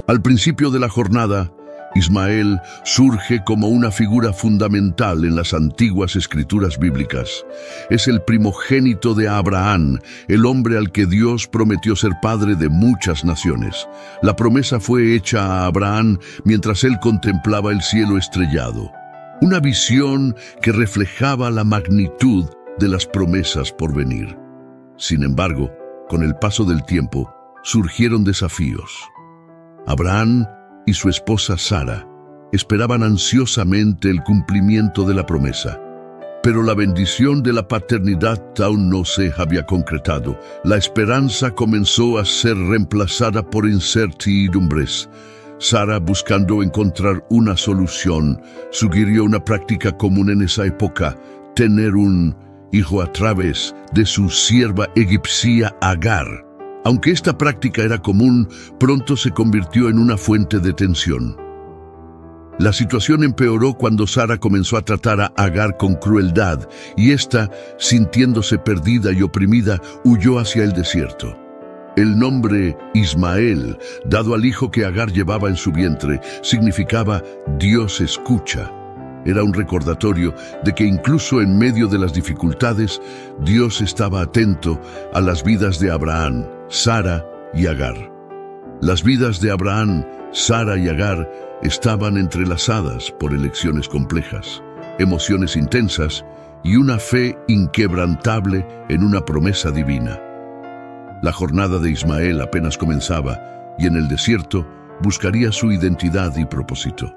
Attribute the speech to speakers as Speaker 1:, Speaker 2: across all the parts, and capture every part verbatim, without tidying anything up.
Speaker 1: Al principio de la jornada, Ismael surge como una figura fundamental en las antiguas escrituras bíblicas. Es el primogénito de Abraham, el hombre al que Dios prometió ser padre de muchas naciones. La promesa fue hecha a Abraham mientras él contemplaba el cielo estrellado. Una visión que reflejaba la magnitud de las promesas por venir. Sin embargo, con el paso del tiempo, surgieron desafíos. Abraham y su esposa Sara esperaban ansiosamente el cumplimiento de la promesa. Pero la bendición de la paternidad aún no se había concretado. La esperanza comenzó a ser reemplazada por incertidumbres. Sara, buscando encontrar una solución, sugirió una práctica común en esa época: tener un hijo a través de su sierva egipcia Agar. Aunque esta práctica era común, pronto se convirtió en una fuente de tensión. La situación empeoró cuando Sara comenzó a tratar a Agar con crueldad, y ésta, sintiéndose perdida y oprimida, huyó hacia el desierto. El nombre Ismael, dado al hijo que Agar llevaba en su vientre, significaba Dios escucha. Era un recordatorio de que incluso en medio de las dificultades, Dios estaba atento a las vidas de Abraham, Sara y Agar. Las vidas de Abraham, Sara y Agar estaban entrelazadas por elecciones complejas, emociones intensas y una fe inquebrantable en una promesa divina. La jornada de Ismael apenas comenzaba y en el desierto buscaría su identidad y propósito.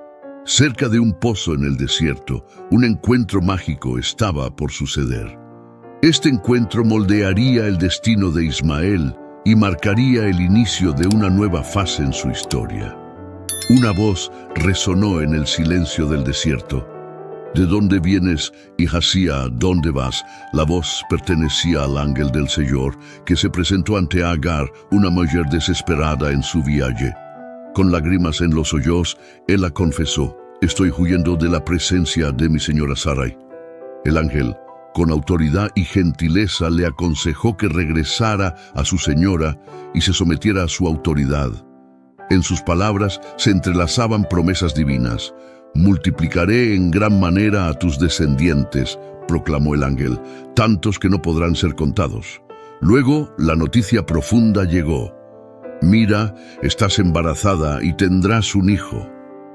Speaker 1: Cerca de un pozo en el desierto, un encuentro mágico estaba por suceder. Este encuentro moldearía el destino de Ismael y marcaría el inicio de una nueva fase en su historia. Una voz resonó en el silencio del desierto. ¿De dónde vienes y hacia dónde vas? La voz pertenecía al ángel del Señor, que se presentó ante Agar, una mujer desesperada en su viaje. Con lágrimas en los ojos, él la confesó: estoy huyendo de la presencia de mi señora Sarai. El ángel, con autoridad y gentileza, le aconsejó que regresara a su señora y se sometiera a su autoridad. En sus palabras se entrelazaban promesas divinas. «Multiplicaré en gran manera a tus descendientes», proclamó el ángel, «tantos que no podrán ser contados». Luego la noticia profunda llegó: «Mira, estás embarazada y tendrás un hijo.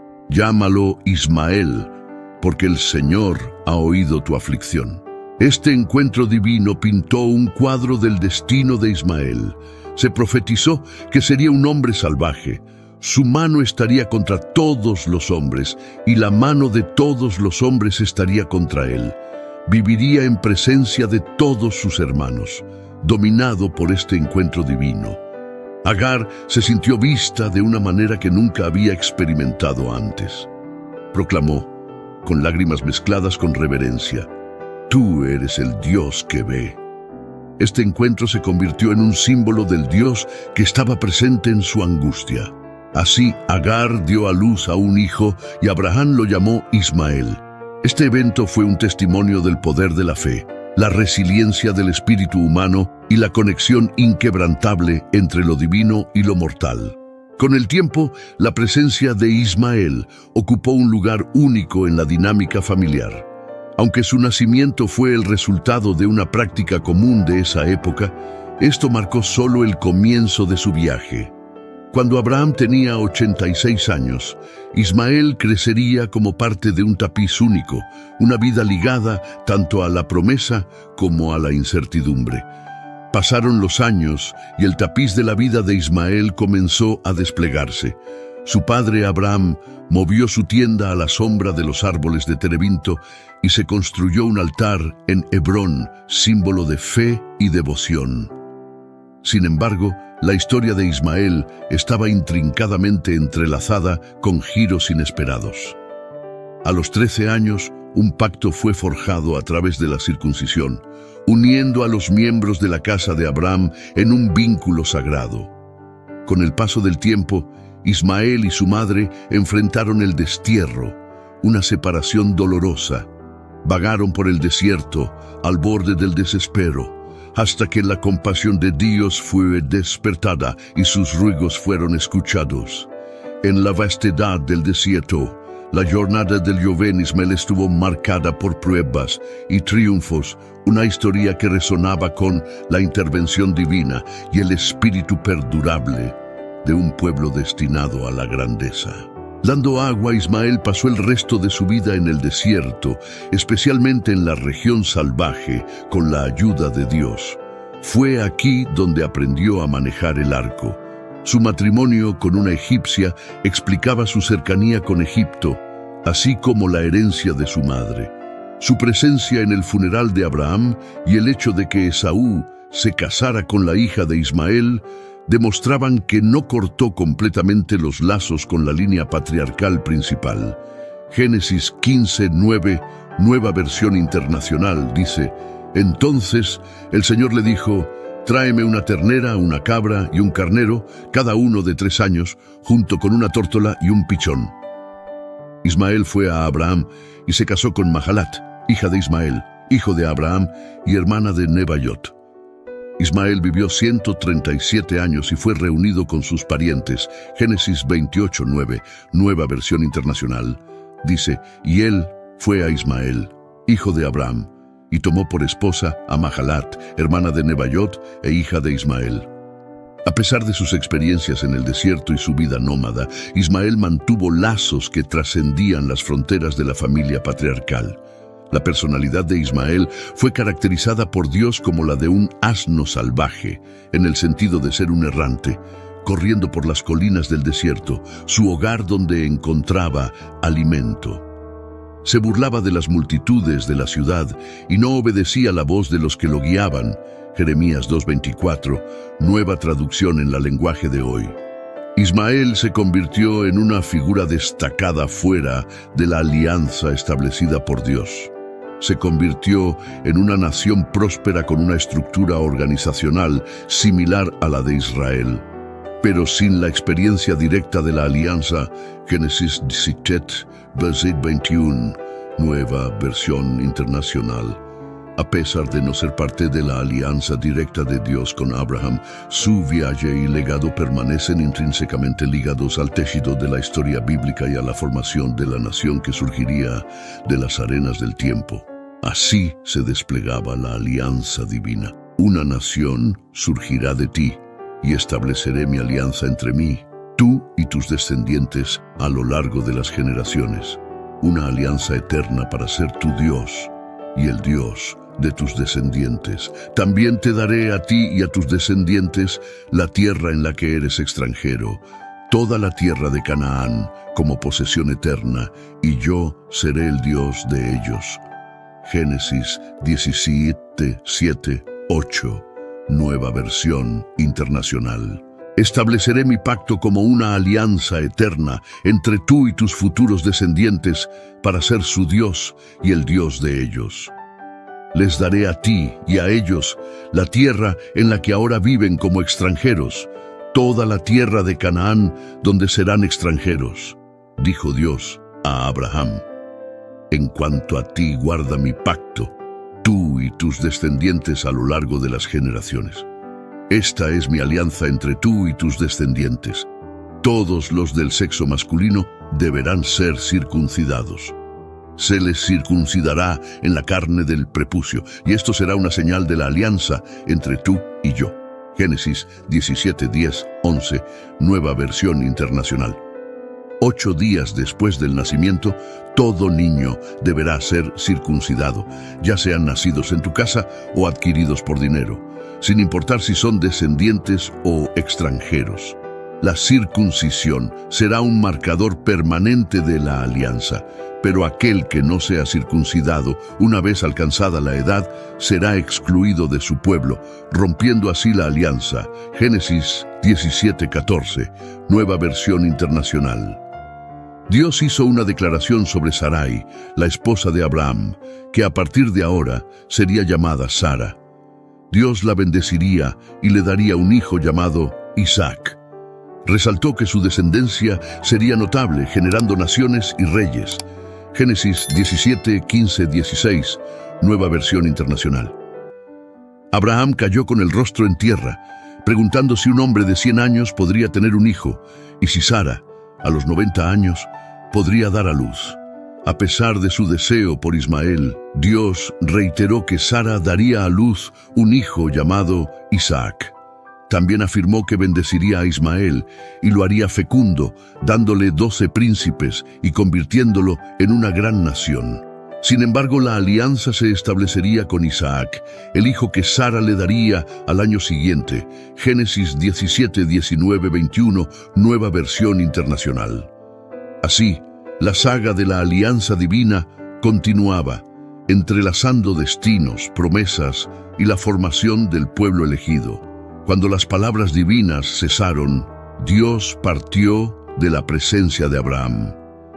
Speaker 1: Llámalo Ismael, porque el Señor ha oído tu aflicción». Este encuentro divino pintó un cuadro del destino de Ismael. Se profetizó que sería un hombre salvaje. Su mano estaría contra todos los hombres, y la mano de todos los hombres estaría contra él. Viviría en presencia de todos sus hermanos, dominado por este encuentro divino. Agar se sintió vista de una manera que nunca había experimentado antes. Proclamó, con lágrimas mezcladas con reverencia: «Tú eres el Dios que ve». Este encuentro se convirtió en un símbolo del Dios que estaba presente en su angustia. Así, Agar dio a luz a un hijo y Abraham lo llamó Ismael. Este evento fue un testimonio del poder de la fe, la resiliencia del espíritu humano y la conexión inquebrantable entre lo divino y lo mortal. Con el tiempo, la presencia de Ismael ocupó un lugar único en la dinámica familiar. Aunque su nacimiento fue el resultado de una práctica común de esa época, esto marcó solo el comienzo de su viaje. Cuando Abraham tenía ochenta y seis años, Ismael crecería como parte de un tapiz único, una vida ligada tanto a la promesa como a la incertidumbre. Pasaron los años y el tapiz de la vida de Ismael comenzó a desplegarse. Su padre Abraham movió su tienda a la sombra de los árboles de terebinto y se construyó un altar en Hebrón, símbolo de fe y devoción. Sin embargo, la historia de Ismael estaba intrincadamente entrelazada con giros inesperados. A los trece años, un pacto fue forjado a través de la circuncisión, uniendo a los miembros de la casa de Abraham en un vínculo sagrado. Con el paso del tiempo, Ismael y su madre enfrentaron el destierro, una separación dolorosa. Vagaron por el desierto, al borde del desespero, hasta que la compasión de Dios fue despertada y sus ruegos fueron escuchados. En la vastedad del desierto, la jornada del joven Ismael estuvo marcada por pruebas y triunfos, una historia que resonaba con la intervención divina y el espíritu perdurable de un pueblo destinado a la grandeza. Dando agua, Ismael pasó el resto de su vida en el desierto, especialmente en la región salvaje, con la ayuda de Dios. Fue aquí donde aprendió a manejar el arco. Su matrimonio con una egipcia explicaba su cercanía con Egipto, así como la herencia de su madre. Su presencia en el funeral de Abraham y el hecho de que Esaú se casara con la hija de Ismael demostraban que no cortó completamente los lazos con la línea patriarcal principal. Génesis quince, nueve, nueva versión internacional, dice: Entonces el Señor le dijo: Tráeme una ternera, una cabra y un carnero, cada uno de tres años, junto con una tórtola y un pichón. Ismael fue a Abraham y se casó con Mahalat, hija de Ismael, hijo de Abraham y hermana de Nebaiot. Ismael vivió ciento treinta y siete años y fue reunido con sus parientes. Génesis veintiocho, nueve, nueva versión internacional, dice: Y él fue a Ismael, hijo de Abraham, y tomó por esposa a Mahalat, hermana de Nebaiot e hija de Ismael. A pesar de sus experiencias en el desierto y su vida nómada, Ismael mantuvo lazos que trascendían las fronteras de la familia patriarcal. La personalidad de Ismael fue caracterizada por Dios como la de un asno salvaje, en el sentido de ser un errante, corriendo por las colinas del desierto, su hogar donde encontraba alimento. Se burlaba de las multitudes de la ciudad y no obedecía la voz de los que lo guiaban. Jeremías dos veinticuatro, nueva traducción en el lenguaje de hoy. Ismael se convirtió en una figura destacada fuera de la alianza establecida por Dios. Se convirtió en una nación próspera con una estructura organizacional similar a la de Israel, pero sin la experiencia directa de la alianza. Génesis diecisiete, versículo veintiuno, nueva versión internacional. A pesar de no ser parte de la alianza directa de Dios con Abraham, su viaje y legado permanecen intrínsecamente ligados al tejido de la historia bíblica y a la formación de la nación que surgiría de las arenas del tiempo. Así se desplegaba la alianza divina. Una nación surgirá de ti, y estableceré mi alianza entre mí, tú y tus descendientes a lo largo de las generaciones. Una alianza eterna para ser tu Dios y el Dios de tus descendientes. También te daré a ti y a tus descendientes la tierra en la que eres extranjero, toda la tierra de Canaán como posesión eterna, y yo seré el Dios de ellos. Génesis diecisiete, siete, ocho, nueva versión internacional. Estableceré mi pacto como una alianza eterna entre tú y tus futuros descendientes para ser su Dios y el Dios de ellos. Les daré a ti y a ellos la tierra en la que ahora viven como extranjeros, toda la tierra de Canaán donde serán extranjeros, dijo Dios a Abraham. En cuanto a ti, guarda mi pacto, tú y tus descendientes a lo largo de las generaciones. Esta es mi alianza entre tú y tus descendientes. Todos los del sexo masculino deberán ser circuncidados. Se les circuncidará en la carne del prepucio, y esto será una señal de la alianza entre tú y yo. Génesis diecisiete, diez, once, nueva versión internacional. Ocho días después del nacimiento, todo niño deberá ser circuncidado, ya sean nacidos en tu casa o adquiridos por dinero, sin importar si son descendientes o extranjeros. La circuncisión será un marcador permanente de la alianza, pero aquel que no sea circuncidado, una vez alcanzada la edad, será excluido de su pueblo, rompiendo así la alianza. Génesis diecisiete, catorce, nueva versión internacional. Dios hizo una declaración sobre Sarai, la esposa de Abraham, que a partir de ahora sería llamada Sara. Dios la bendeciría y le daría un hijo llamado Isaac. Resaltó que su descendencia sería notable, generando naciones y reyes. Génesis diecisiete, quince, dieciséis, nueva versión internacional. Abraham cayó con el rostro en tierra, preguntando si un hombre de cien años podría tener un hijo, y si Sara, a los noventa años, podría dar a luz. A pesar de su deseo por Ismael, Dios reiteró que Sara daría a luz un hijo llamado Isaac. También afirmó que bendeciría a Ismael y lo haría fecundo, dándole doce príncipes y convirtiéndolo en una gran nación. Sin embargo, la alianza se establecería con Isaac, el hijo que Sara le daría al año siguiente. Génesis diecisiete, diecinueve, veintiuno, nueva versión internacional. Así, la saga de la alianza divina continuaba, entrelazando destinos, promesas y la formación del pueblo elegido. Cuando las palabras divinas cesaron, Dios partió de la presencia de Abraham.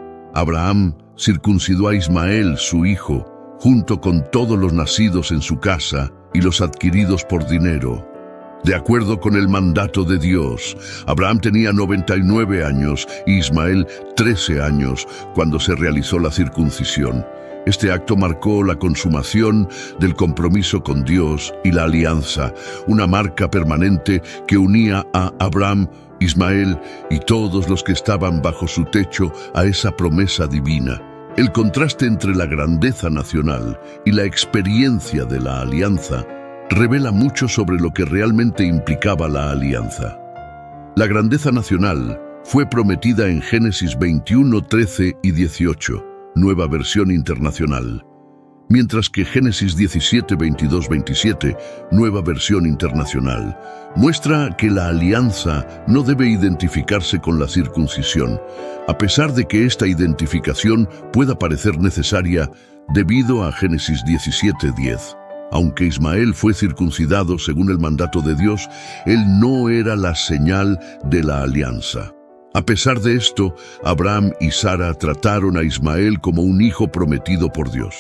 Speaker 1: Abraham circuncidó a Ismael, su hijo, junto con todos los nacidos en su casa y los adquiridos por dinero. De acuerdo con el mandato de Dios, Abraham tenía noventa y nueve años y Ismael trece años cuando se realizó la circuncisión. Este acto marcó la consumación del compromiso con Dios y la alianza, una marca permanente que unía a Abraham, Ismael y todos los que estaban bajo su techo a esa promesa divina. El contraste entre la grandeza nacional y la experiencia de la alianza revela mucho sobre lo que realmente implicaba la alianza. La grandeza nacional fue prometida en Génesis veintiuno, trece y dieciocho, nueva versión internacional, mientras que Génesis diecisiete, veintidós, veintisiete, nueva versión internacional, muestra que la alianza no debe identificarse con la circuncisión, a pesar de que esta identificación pueda parecer necesaria debido a Génesis diecisiete, diez. Aunque Ismael fue circuncidado según el mandato de Dios, él no era la señal de la alianza. A pesar de esto, Abraham y Sara trataron a Ismael como un hijo prometido por Dios.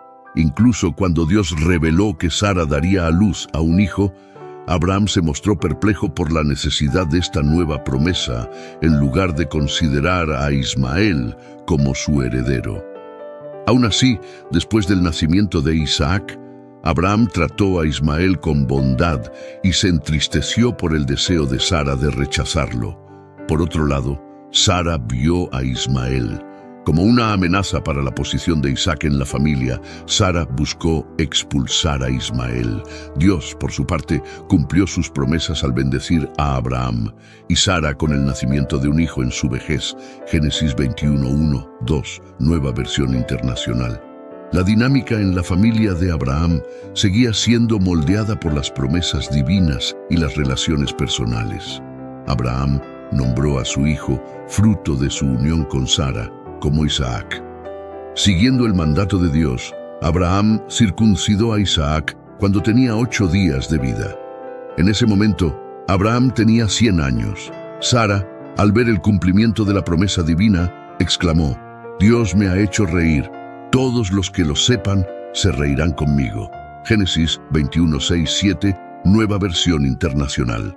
Speaker 1: Incluso cuando Dios reveló que Sara daría a luz a un hijo, Abraham se mostró perplejo por la necesidad de esta nueva promesa, en lugar de considerar a Ismael como su heredero. Aún así, después del nacimiento de Isaac, Abraham trató a Ismael con bondad y se entristeció por el deseo de Sara de rechazarlo. Por otro lado, Sara vio a Ismael como una amenaza para la posición de Isaac en la familia. Sara buscó expulsar a Ismael. Dios, por su parte, cumplió sus promesas al bendecir a Abraham y Sara con el nacimiento de un hijo en su vejez. Génesis veintiuno, uno, dos, nueva versión internacional. La dinámica en la familia de Abraham seguía siendo moldeada por las promesas divinas y las relaciones personales. Abraham nombró a su hijo, fruto de su unión con Sara, como Isaac. Siguiendo el mandato de Dios, Abraham circuncidó a Isaac cuando tenía ocho días de vida. En ese momento, Abraham tenía cien años. Sara, al ver el cumplimiento de la promesa divina, exclamó: «Dios me ha hecho reír. Todos los que lo sepan se reirán conmigo». Génesis veintiuno, seis, siete, nueva versión internacional.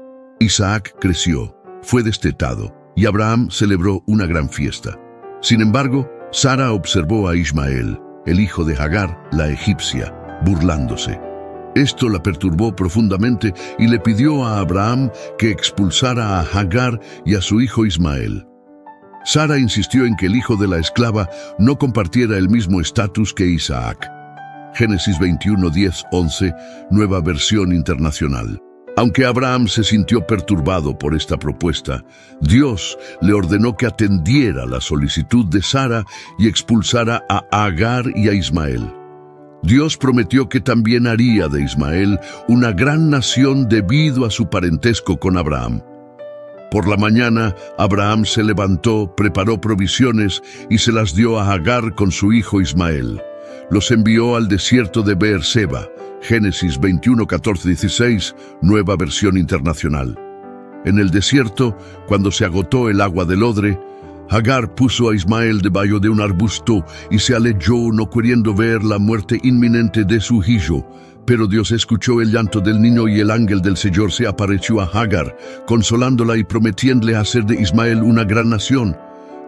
Speaker 1: Isaac creció, fue destetado, y Abraham celebró una gran fiesta. Sin embargo, Sara observó a Ismael, el hijo de Hagar, la egipcia, burlándose. Esto la perturbó profundamente y le pidió a Abraham que expulsara a Hagar y a su hijo Ismael. Sara insistió en que el hijo de la esclava no compartiera el mismo estatus que Isaac. Génesis veintiuno, diez, once, nueva versión internacional. Aunque Abraham se sintió perturbado por esta propuesta, Dios le ordenó que atendiera la solicitud de Sara y expulsara a Hagar y a Ismael. Dios prometió que también haría de Ismael una gran nación debido a su parentesco con Abraham. Por la mañana, Abraham se levantó, preparó provisiones y se las dio a Hagar con su hijo Ismael. Los envió al desierto de Beerseba. Génesis veintiuno, catorce, dieciséis, nueva versión internacional. En el desierto, cuando se agotó el agua del odre, Hagar puso a Ismael debajo de un arbusto y se alejó, no queriendo ver la muerte inminente de su hijo. Pero Dios escuchó el llanto del niño y el ángel del Señor se apareció a Hagar, consolándola y prometiéndole hacer de Ismael una gran nación.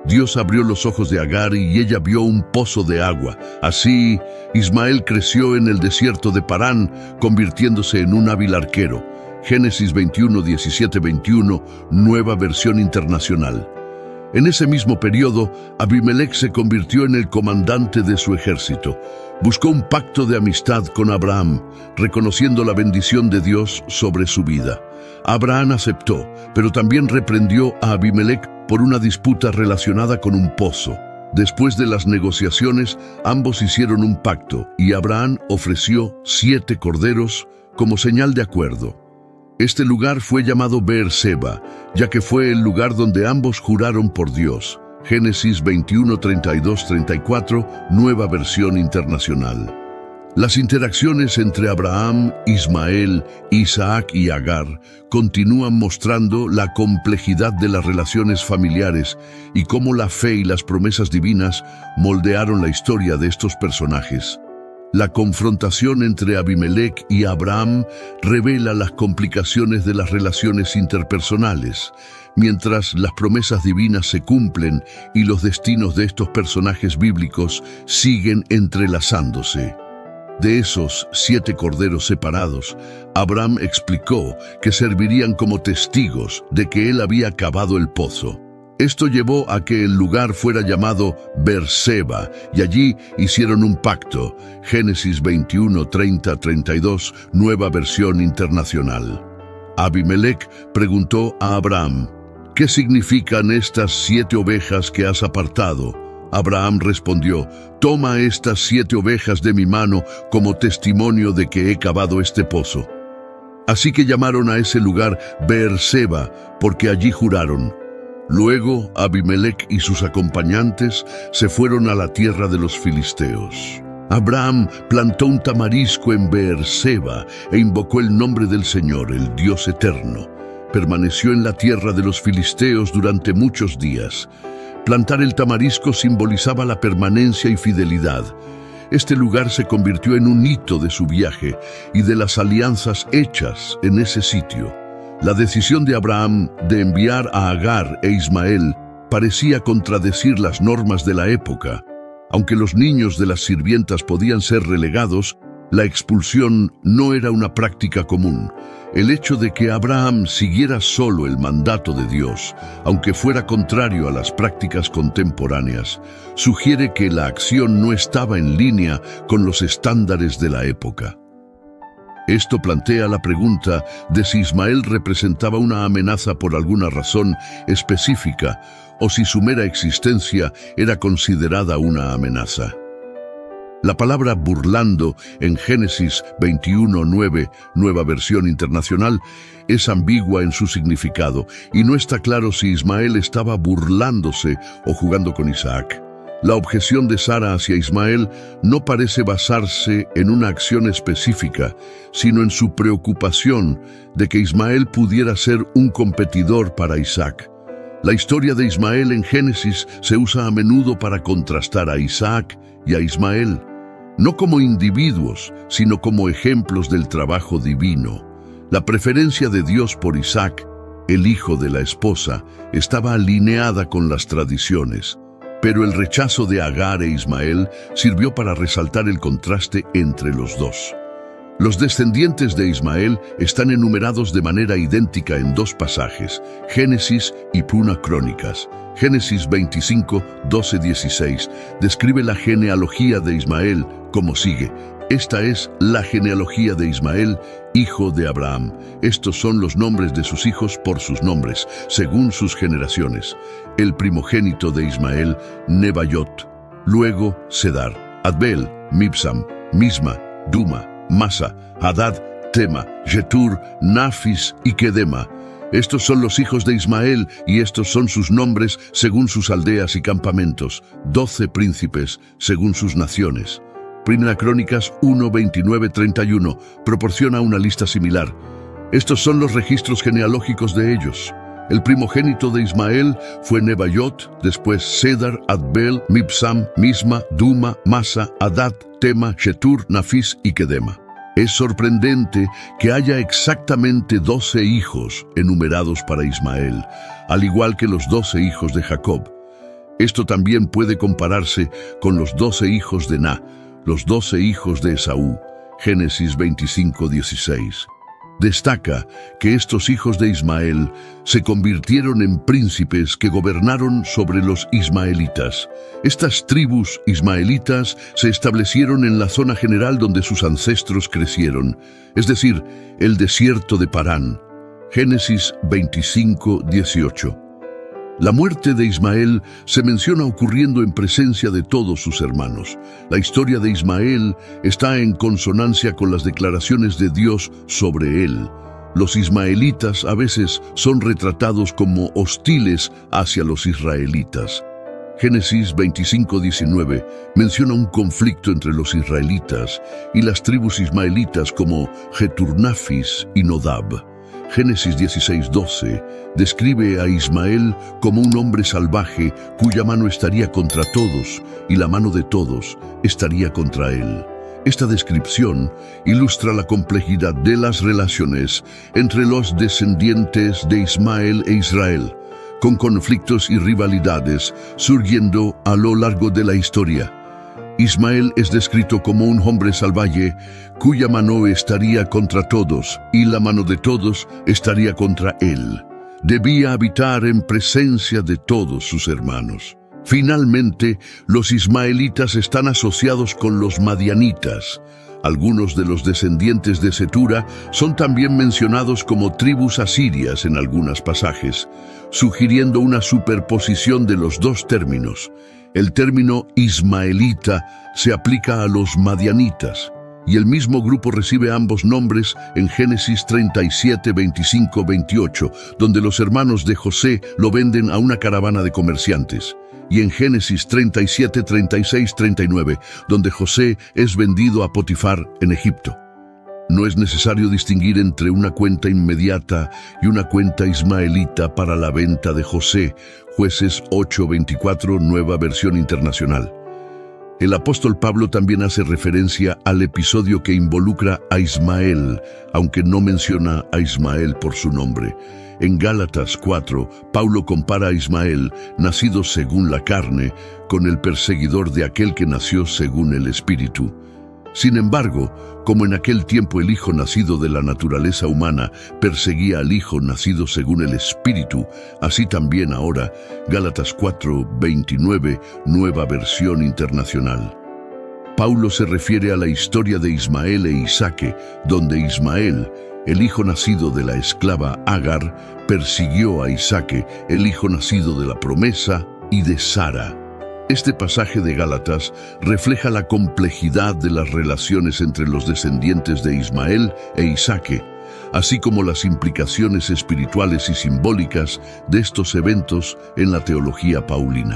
Speaker 1: Dios abrió los ojos de Agar y ella vio un pozo de agua. Así, Ismael creció en el desierto de Parán, convirtiéndose en un hábil arquero. Génesis veintiuno, diecisiete, veintiuno, Nueva Versión Internacional. En ese mismo periodo, Abimelec se convirtió en el comandante de su ejército. Buscó un pacto de amistad con Abraham, reconociendo la bendición de Dios sobre su vida. Abraham aceptó, pero también reprendió a Abimelec por una disputa relacionada con un pozo. Después de las negociaciones, ambos hicieron un pacto y Abraham ofreció siete corderos como señal de acuerdo. Este lugar fue llamado Beerseba, ya que fue el lugar donde ambos juraron por Dios. Génesis veintiuno, treinta y dos, treinta y cuatro, Nueva Versión Internacional. Las interacciones entre Abraham, Ismael, Isaac y Agar continúan mostrando la complejidad de las relaciones familiares y cómo la fe y las promesas divinas moldearon la historia de estos personajes. La confrontación entre Abimelec y Abraham revela las complicaciones de las relaciones interpersonales, mientras las promesas divinas se cumplen y los destinos de estos personajes bíblicos siguen entrelazándose. De esos siete corderos separados, Abraham explicó que servirían como testigos de que él había cavado el pozo. Esto llevó a que el lugar fuera llamado Beerseba, y allí hicieron un pacto. Génesis veintiuno, treinta, treinta y dos, Nueva Versión Internacional. Abimelec preguntó a Abraham, ¿qué significan estas siete ovejas que has apartado? Abraham respondió, toma estas siete ovejas de mi mano como testimonio de que he cavado este pozo. Así que llamaron a ese lugar Beerseba, porque allí juraron. Luego Abimelec y sus acompañantes se fueron a la tierra de los filisteos. Abraham plantó un tamarisco en Beerseba e invocó el nombre del Señor, el Dios eterno. Permaneció en la tierra de los filisteos durante muchos días. Plantar el tamarisco simbolizaba la permanencia y fidelidad. Este lugar se convirtió en un hito de su viaje y de las alianzas hechas en ese sitio. La decisión de Abraham de enviar a Agar e Ismael parecía contradecir las normas de la época. Aunque los niños de las sirvientas podían ser relegados, la expulsión no era una práctica común. El hecho de que Abraham siguiera solo el mandato de Dios, aunque fuera contrario a las prácticas contemporáneas, sugiere que la acción no estaba en línea con los estándares de la época. Esto plantea la pregunta de si Ismael representaba una amenaza por alguna razón específica o si su mera existencia era considerada una amenaza. La palabra burlando en Génesis veintiuno, nueve, Nueva Versión Internacional, es ambigua en su significado y no está claro si Ismael estaba burlándose o jugando con Isaac. La objeción de Sara hacia Ismael no parece basarse en una acción específica, sino en su preocupación de que Ismael pudiera ser un competidor para Isaac. La historia de Ismael en Génesis se usa a menudo para contrastar a Isaac y a Ismael, no como individuos, sino como ejemplos del trabajo divino. La preferencia de Dios por Isaac, el hijo de la esposa, estaba alineada con las tradiciones. Pero el rechazo de Agar e Ismael sirvió para resaltar el contraste entre los dos. Los descendientes de Ismael están enumerados de manera idéntica en dos pasajes, Génesis y Primera Crónicas. Génesis veinticinco, doce, dieciséis describe la genealogía de Ismael como sigue. Esta es la genealogía de Ismael, hijo de Abraham. Estos son los nombres de sus hijos por sus nombres, según sus generaciones. El primogénito de Ismael, Nebaiot. Luego, Cedar, Adbel, Mibsam, Misma, Duma, Masa, Hadad, Tema, Jetur, Nafis y Kedema. Estos son los hijos de Ismael y estos son sus nombres según sus aldeas y campamentos. Doce príncipes según sus naciones. Primera Crónicas uno, veintinueve, treinta y uno proporciona una lista similar. Estos son los registros genealógicos de ellos. El primogénito de Ismael fue Nebaiot, después Cedar, Adbel, Mibsam, Misma, Duma, Masa, Hadad, Tema, Jetur, Nafis y Kedema. Es sorprendente que haya exactamente doce hijos enumerados para Ismael, al igual que los doce hijos de Jacob. Esto también puede compararse con los doce hijos de Na, los doce hijos de Esaú, Génesis veinticinco, dieciséis. Destaca que estos hijos de Ismael se convirtieron en príncipes que gobernaron sobre los ismaelitas. Estas tribus ismaelitas se establecieron en la zona general donde sus ancestros crecieron, es decir, el desierto de Parán. Génesis veinticinco, dieciocho. La muerte de Ismael se menciona ocurriendo en presencia de todos sus hermanos. La historia de Ismael está en consonancia con las declaraciones de Dios sobre él. Los ismaelitas a veces son retratados como hostiles hacia los israelitas. Génesis veinticinco, diecinueve menciona un conflicto entre los israelitas y las tribus ismaelitas como Geturnafis y Nodab. Génesis dieciséis, doce describe a Ismael como un hombre salvaje cuya mano estaría contra todos y la mano de todos estaría contra él. Esta descripción ilustra la complejidad de las relaciones entre los descendientes de Ismael e Israel, con conflictos y rivalidades surgiendo a lo largo de la historia. Ismael es descrito como un hombre salvaje cuya mano estaría contra todos y la mano de todos estaría contra él. Debía habitar en presencia de todos sus hermanos. Finalmente, los ismaelitas están asociados con los madianitas. Algunos de los descendientes de Cetura son también mencionados como tribus asirias en algunos pasajes, sugiriendo una superposición de los dos términos. El término ismaelita se aplica a los madianitas, y el mismo grupo recibe ambos nombres en Génesis treinta y siete, veinticinco, veintiocho, donde los hermanos de José lo venden a una caravana de comerciantes, y en Génesis treinta y siete, treinta y seis, treinta y nueve, donde José es vendido a Potifar en Egipto. No es necesario distinguir entre una cuenta inmediata y una cuenta ismaelita para la venta de José, Jueces ocho, veinticuatro, Nueva Versión Internacional. El apóstol Pablo también hace referencia al episodio que involucra a Ismael, aunque no menciona a Ismael por su nombre. En Gálatas cuatro, Pablo compara a Ismael, nacido según la carne, con el perseguidor de aquel que nació según el Espíritu. Sin embargo, como en aquel tiempo el hijo nacido de la naturaleza humana perseguía al hijo nacido según el Espíritu, así también ahora, Gálatas cuatro, veintinueve, Nueva Versión Internacional. Pablo se refiere a la historia de Ismael e Isaque, donde Ismael, el hijo nacido de la esclava Agar, persiguió a Isaque, el hijo nacido de la promesa y de Sara. Este pasaje de Gálatas refleja la complejidad de las relaciones entre los descendientes de Ismael e Isaque, así como las implicaciones espirituales y simbólicas de estos eventos en la teología paulina.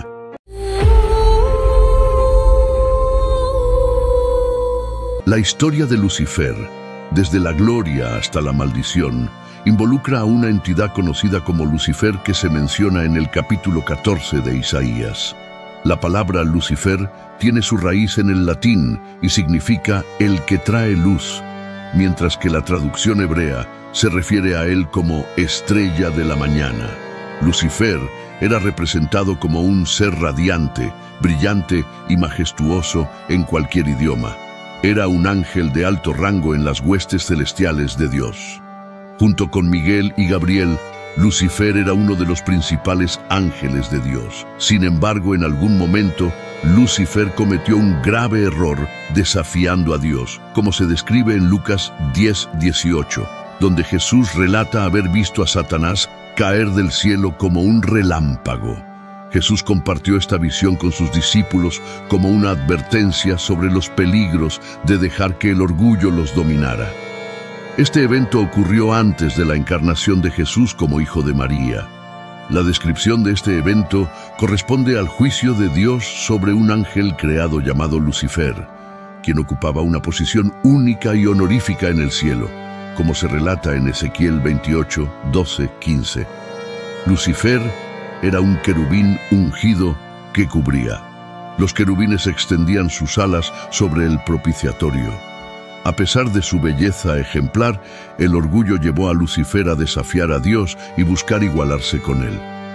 Speaker 1: La historia de Lucifer, desde la gloria hasta la maldición, involucra a una entidad conocida como Lucifer que se menciona en el capítulo catorce de Isaías. La palabra Lucifer tiene su raíz en el latín y significa el que trae luz, mientras que la traducción hebrea se refiere a él como estrella de la mañana. Lucifer era representado como un ser radiante, brillante y majestuoso en cualquier idioma. Era un ángel de alto rango en las huestes celestiales de Dios. Junto con Miguel y Gabriel, Lucifer era uno de los principales ángeles de Dios. Sin embargo, en algún momento, Lucifer cometió un grave error desafiando a Dios, como se describe en Lucas diez, dieciocho, donde Jesús relata haber visto a Satanás caer del cielo como un relámpago. Jesús compartió esta visión con sus discípulos como una advertencia sobre los peligros de dejar que el orgullo los dominara. Este evento ocurrió antes de la encarnación de Jesús como hijo de María. La descripción de este evento corresponde al juicio de Dios sobre un ángel creado llamado Lucifer, quien ocupaba una posición única y honorífica en el cielo, como se relata en Ezequiel veintiocho, doce, quince. Lucifer era un querubín ungido que cubría. Los querubines extendían sus alas sobre el propiciatorio. A pesar de su belleza ejemplar, el orgullo llevó a Lucifer a desafiar a Dios y buscar igualarse con él.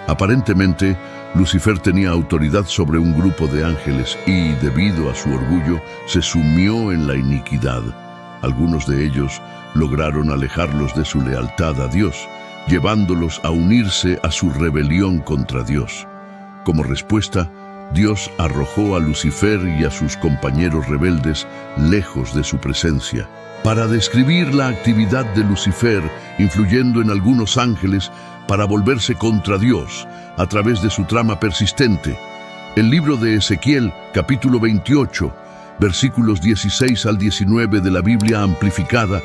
Speaker 1: Aparentemente, Lucifer tenía autoridad sobre un grupo de ángeles y, debido a su orgullo, se sumió en la iniquidad. Algunos de ellos lograron alejarlos de su lealtad a Dios, llevándolos a unirse a su rebelión contra Dios. Como respuesta, Dios arrojó a Lucifer y a sus compañeros rebeldes lejos de su presencia. Para describir la actividad de Lucifer, influyendo en algunos ángeles para volverse contra Dios a través de su trama persistente, el libro de Ezequiel, capítulo veintiocho, versículos dieciséis al diecinueve de la Biblia amplificada,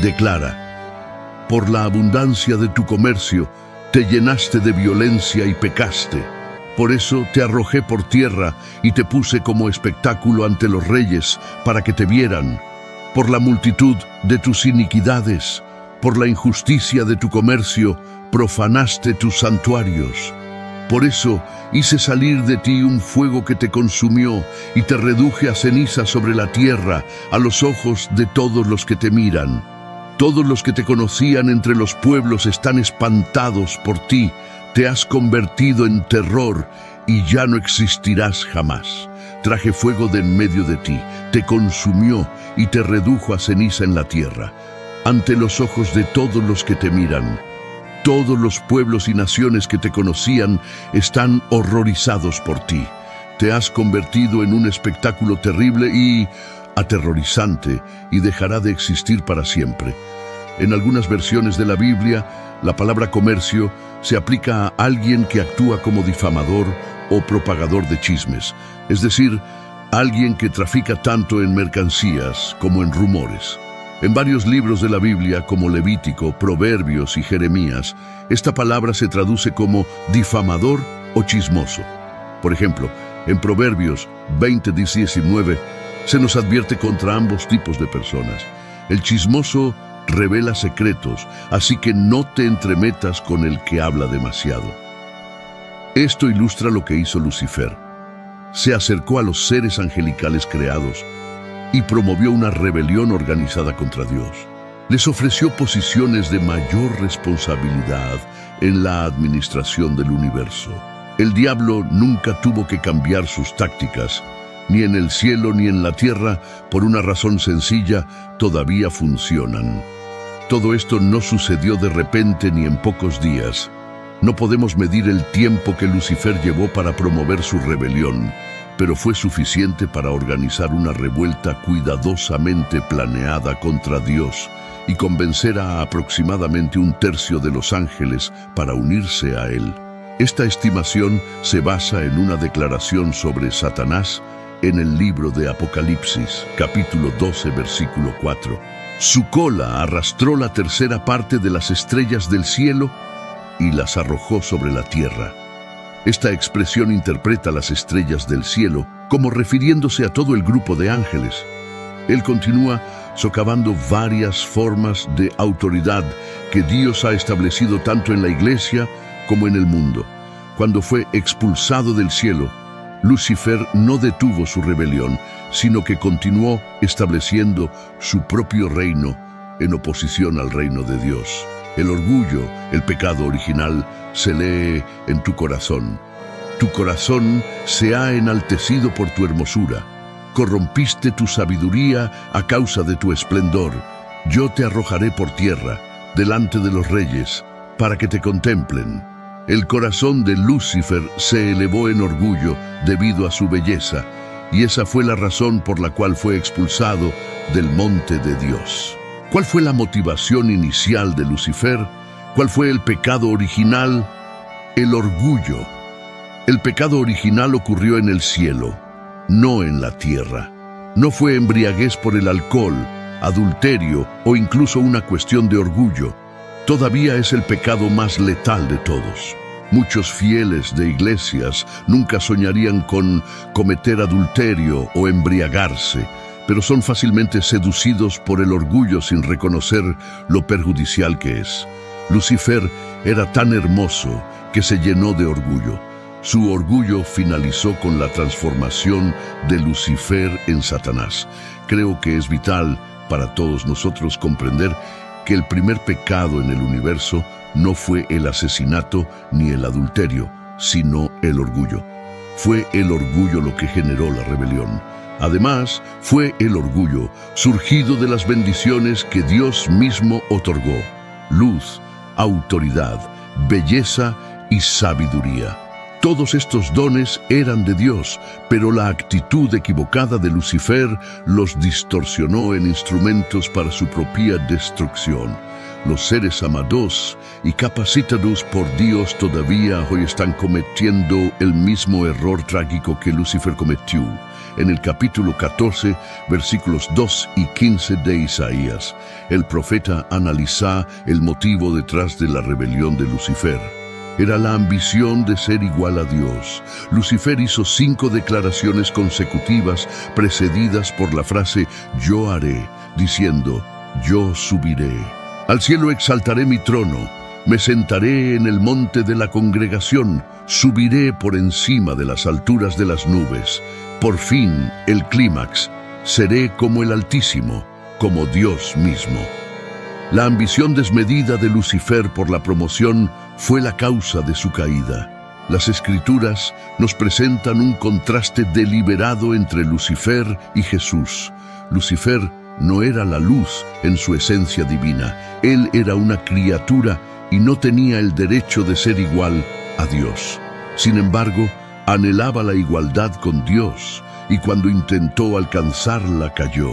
Speaker 1: declara: «Por la abundancia de tu comercio, te llenaste de violencia y pecaste. Por eso te arrojé por tierra y te puse como espectáculo ante los reyes para que te vieran. Por la multitud de tus iniquidades, por la injusticia de tu comercio, profanaste tus santuarios. Por eso hice salir de ti un fuego que te consumió y te reduje a ceniza sobre la tierra, a los ojos de todos los que te miran. Todos los que te conocían entre los pueblos están espantados por ti. Te has convertido en terror y ya no existirás jamás. Traje fuego de en medio de ti, te consumió y te redujo a ceniza en la tierra, ante los ojos de todos los que te miran. Todos los pueblos y naciones que te conocían están horrorizados por ti. Te has convertido en un espectáculo terrible y aterrorizante y dejará de existir para siempre». En algunas versiones de la Biblia, la palabra comercio se aplica a alguien que actúa como difamador o propagador de chismes, es decir, alguien que trafica tanto en mercancías como en rumores. En varios libros de la Biblia, como Levítico, Proverbios y Jeremías, esta palabra se traduce como difamador o chismoso. Por ejemplo, en Proverbios veinte diecinueve se nos advierte contra ambos tipos de personas. El chismoso revela secretos, así que no te entremetas con el que habla demasiado. Esto ilustra lo que hizo Lucifer. Se acercó a los seres angelicales creados y promovió una rebelión organizada contra Dios. Les ofreció posiciones de mayor responsabilidad en la administración del universo. El diablo nunca tuvo que cambiar sus tácticas, ni en el cielo ni en la tierra, por una razón sencilla: todavía funcionan. Todo esto no sucedió de repente ni en pocos días. No podemos medir el tiempo que Lucifer llevó para promover su rebelión, pero fue suficiente para organizar una revuelta cuidadosamente planeada contra Dios y convencer a aproximadamente un tercio de los ángeles para unirse a él. Esta estimación se basa en una declaración sobre Satanás en el libro de Apocalipsis, capítulo doce, versículo cuatro. Su cola arrastró la tercera parte de las estrellas del cielo y las arrojó sobre la tierra. Esta expresión interpreta las estrellas del cielo como refiriéndose a todo el grupo de ángeles. Él continúa socavando varias formas de autoridad que Dios ha establecido tanto en la iglesia como en el mundo. Cuando fue expulsado del cielo, Lucifer no detuvo su rebelión, sino que continuó estableciendo su propio reino en oposición al reino de Dios. El orgullo, el pecado original, se lee en tu corazón. Tu corazón se ha enaltecido por tu hermosura. Corrompiste tu sabiduría a causa de tu esplendor. Yo te arrojaré por tierra, delante de los reyes, para que te contemplen. El corazón de Lucifer se elevó en orgullo debido a su belleza, y esa fue la razón por la cual fue expulsado del monte de Dios. ¿Cuál fue la motivación inicial de Lucifer? ¿Cuál fue el pecado original? El orgullo. El pecado original ocurrió en el cielo, no en la tierra. No fue embriaguez por el alcohol, adulterio o incluso una cuestión de orgullo. Todavía es el pecado más letal de todos. Muchos fieles de iglesias nunca soñarían con cometer adulterio o embriagarse, pero son fácilmente seducidos por el orgullo sin reconocer lo perjudicial que es. Lucifer era tan hermoso que se llenó de orgullo. Su orgullo finalizó con la transformación de Lucifer en Satanás. Creo que es vital para todos nosotros comprender que el primer pecado en el universo no fue el asesinato ni el adulterio, sino el orgullo. Fue el orgullo lo que generó la rebelión. Además, fue el orgullo surgido de las bendiciones que Dios mismo otorgó: luz, autoridad, belleza y sabiduría. Todos estos dones eran de Dios, pero la actitud equivocada de Lucifer los distorsionó en instrumentos para su propia destrucción. Los seres amados y capacitados por Dios todavía hoy están cometiendo el mismo error trágico que Lucifer cometió. En el capítulo catorce, versículos dos y quince de Isaías, el profeta analiza el motivo detrás de la rebelión de Lucifer. Era la ambición de ser igual a Dios. Lucifer hizo cinco declaraciones consecutivas precedidas por la frase «yo haré», diciendo «yo subiré. Al cielo exaltaré mi trono, me sentaré en el monte de la congregación, subiré por encima de las alturas de las nubes. Por fin, el clímax, seré como el Altísimo, como Dios mismo». La ambición desmedida de Lucifer por la promoción fue la causa de su caída. Las Escrituras nos presentan un contraste deliberado entre Lucifer y Jesús. Lucifer no era la luz en su esencia divina. Él era una criatura y no tenía el derecho de ser igual a Dios. Sin embargo, anhelaba la igualdad con Dios y cuando intentó alcanzarla cayó.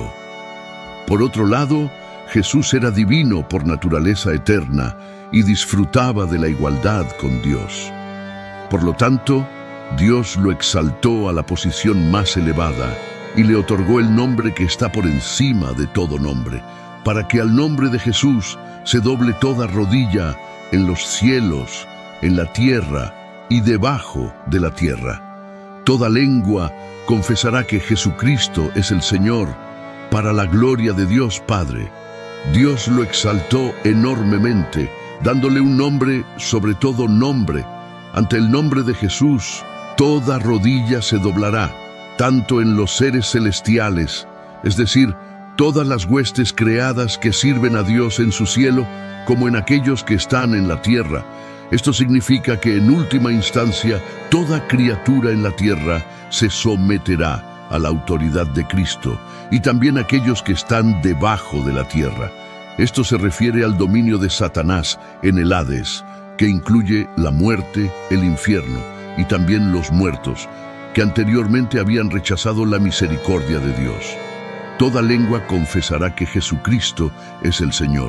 Speaker 1: Por otro lado, Jesús era divino por naturaleza eterna y disfrutaba de la igualdad con Dios. Por lo tanto, Dios lo exaltó a la posición más elevada y le otorgó el nombre que está por encima de todo nombre, para que al nombre de Jesús se doble toda rodilla en los cielos, en la tierra y debajo de la tierra. Toda lengua confesará que Jesucristo es el Señor, para la gloria de Dios Padre. Dios lo exaltó enormemente, dándole un nombre sobre todo nombre. Ante el nombre de Jesús, toda rodilla se doblará, tanto en los seres celestiales, es decir, todas las huestes creadas que sirven a Dios en su cielo, como en aquellos que están en la tierra. Esto significa que en última instancia, toda criatura en la tierra se someterá a la autoridad de Cristo, y también aquellos que están debajo de la tierra. Esto se refiere al dominio de Satanás en el Hades, que incluye la muerte, el infierno y también los muertos, que anteriormente habían rechazado la misericordia de Dios. Toda lengua confesará que Jesucristo es el Señor.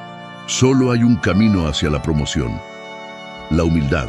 Speaker 1: Solo hay un camino hacia la promoción: la humildad.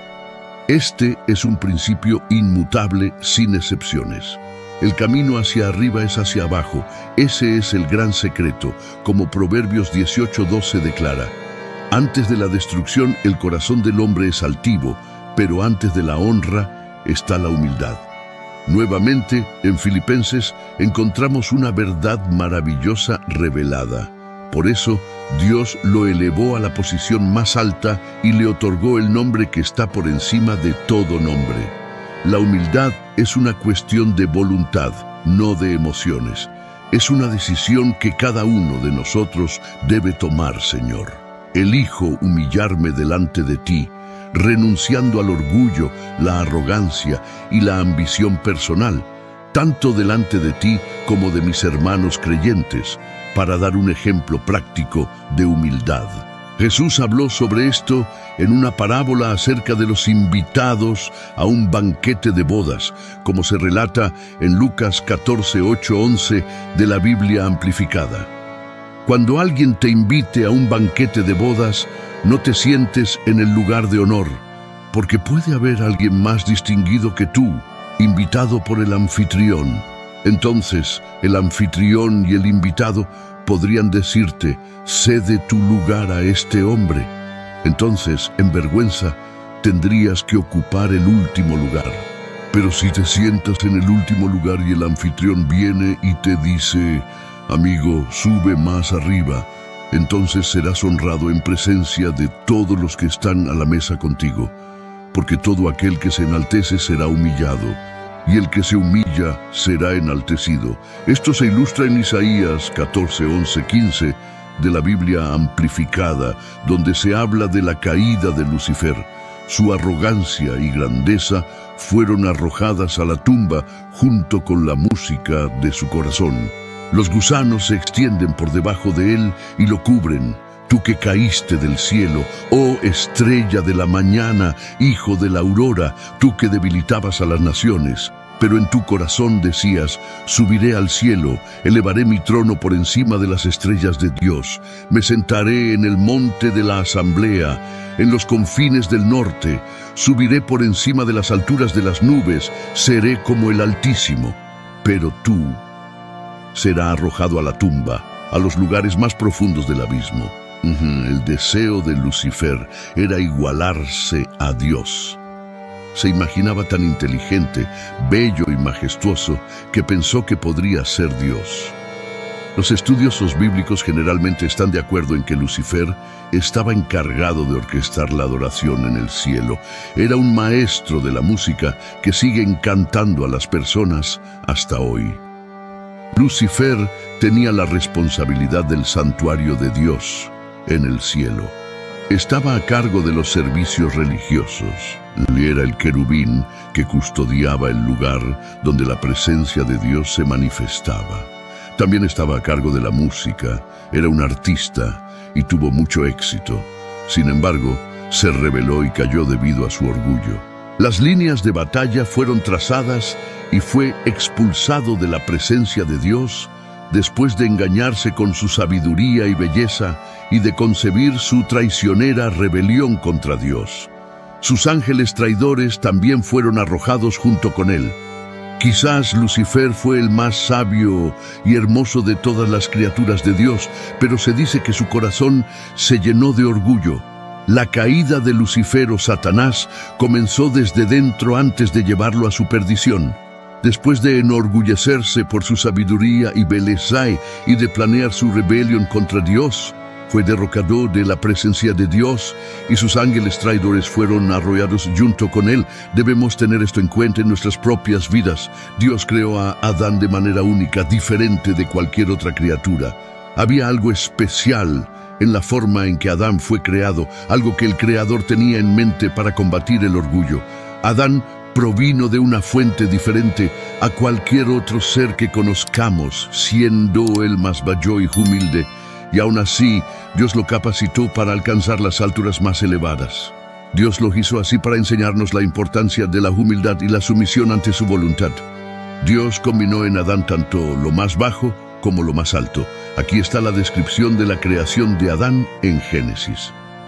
Speaker 1: Este es un principio inmutable sin excepciones. El camino hacia arriba es hacia abajo. Ese es el gran secreto, como Proverbios dieciocho doce declara. Antes de la destrucción el corazón del hombre es altivo, pero antes de la honra está la humildad. Nuevamente, en Filipenses encontramos una verdad maravillosa revelada. Por eso, Dios lo elevó a la posición más alta y le otorgó el nombre que está por encima de todo nombre. La humildad es una cuestión de voluntad, no de emociones. Es una decisión que cada uno de nosotros debe tomar, Señor. Elijo humillarme delante de ti, renunciando al orgullo, la arrogancia y la ambición personal, tanto delante de ti como de mis hermanos creyentes, para dar un ejemplo práctico de humildad. Jesús habló sobre esto en una parábola acerca de los invitados a un banquete de bodas, como se relata en Lucas catorce, ocho, once de la Biblia amplificada. Cuando alguien te invite a un banquete de bodas, no te sientes en el lugar de honor, porque puede haber alguien más distinguido que tú, invitado por el anfitrión. Entonces, el anfitrión y el invitado podrían decirte: cede tu lugar a este hombre. Entonces, en vergüenza, tendrías que ocupar el último lugar. Pero si te sientas en el último lugar y el anfitrión viene y te dice: amigo, sube más arriba, entonces serás honrado en presencia de todos los que están a la mesa contigo, porque todo aquel que se enaltece será humillado, y el que se humilla será enaltecido. Esto se ilustra en Isaías catorce, once, quince, de la Biblia amplificada, donde se habla de la caída de Lucifer. Su arrogancia y grandeza fueron arrojadas a la tumba junto con la música de su corazón. Los gusanos se extienden por debajo de él y lo cubren. Tú que caíste del cielo, oh estrella de la mañana, hijo de la aurora, tú que debilitabas a las naciones. Pero en tu corazón decías, subiré al cielo, elevaré mi trono por encima de las estrellas de Dios. Me sentaré en el monte de la asamblea, en los confines del norte. Subiré por encima de las alturas de las nubes, seré como el Altísimo. Pero tú será arrojado a la tumba, a los lugares más profundos del abismo. El deseo de Lucifer era igualarse a Dios. Se imaginaba tan inteligente, bello y majestuoso que pensó que podría ser Dios. Los estudiosos bíblicos generalmente están de acuerdo en que Lucifer estaba encargado de orquestar la adoración en el cielo. Era un maestro de la música que sigue encantando a las personas hasta hoy. Lucifer tenía la responsabilidad del santuario de Dios en el cielo. Estaba a cargo de los servicios religiosos. Él era el querubín que custodiaba el lugar donde la presencia de Dios se manifestaba. También estaba a cargo de la música. Era un artista y tuvo mucho éxito. Sin embargo, se rebeló y cayó debido a su orgullo. Las líneas de batalla fueron trazadas y fue expulsado de la presencia de Dios después de engañarse con su sabiduría y belleza y de concebir su traicionera rebelión contra Dios. Sus ángeles traidores también fueron arrojados junto con él. Quizás Lucifer fue el más sabio y hermoso de todas las criaturas de Dios, pero se dice que su corazón se llenó de orgullo. La caída de Lucifer o Satanás comenzó desde dentro antes de llevarlo a su perdición. Después de enorgullecerse por su sabiduría y belleza y de planear su rebelión contra Dios, fue derrocado de la presencia de Dios y sus ángeles traidores fueron arrollados junto con él. Debemos tener esto en cuenta en nuestras propias vidas. Dios creó a Adán de manera única, diferente de cualquier otra criatura. Había algo especial en la forma en que Adán fue creado, algo que el Creador tenía en mente para combatir el orgullo. Adán provino de una fuente diferente a cualquier otro ser que conozcamos, siendo él más bello y humilde, y aún así Dios lo capacitó para alcanzar las alturas más elevadas. Dios lo hizo así para enseñarnos la importancia de la humildad y la sumisión ante su voluntad. Dios combinó en Adán tanto lo más bajo como lo más alto. Aquí está la descripción de la creación de Adán en Génesis.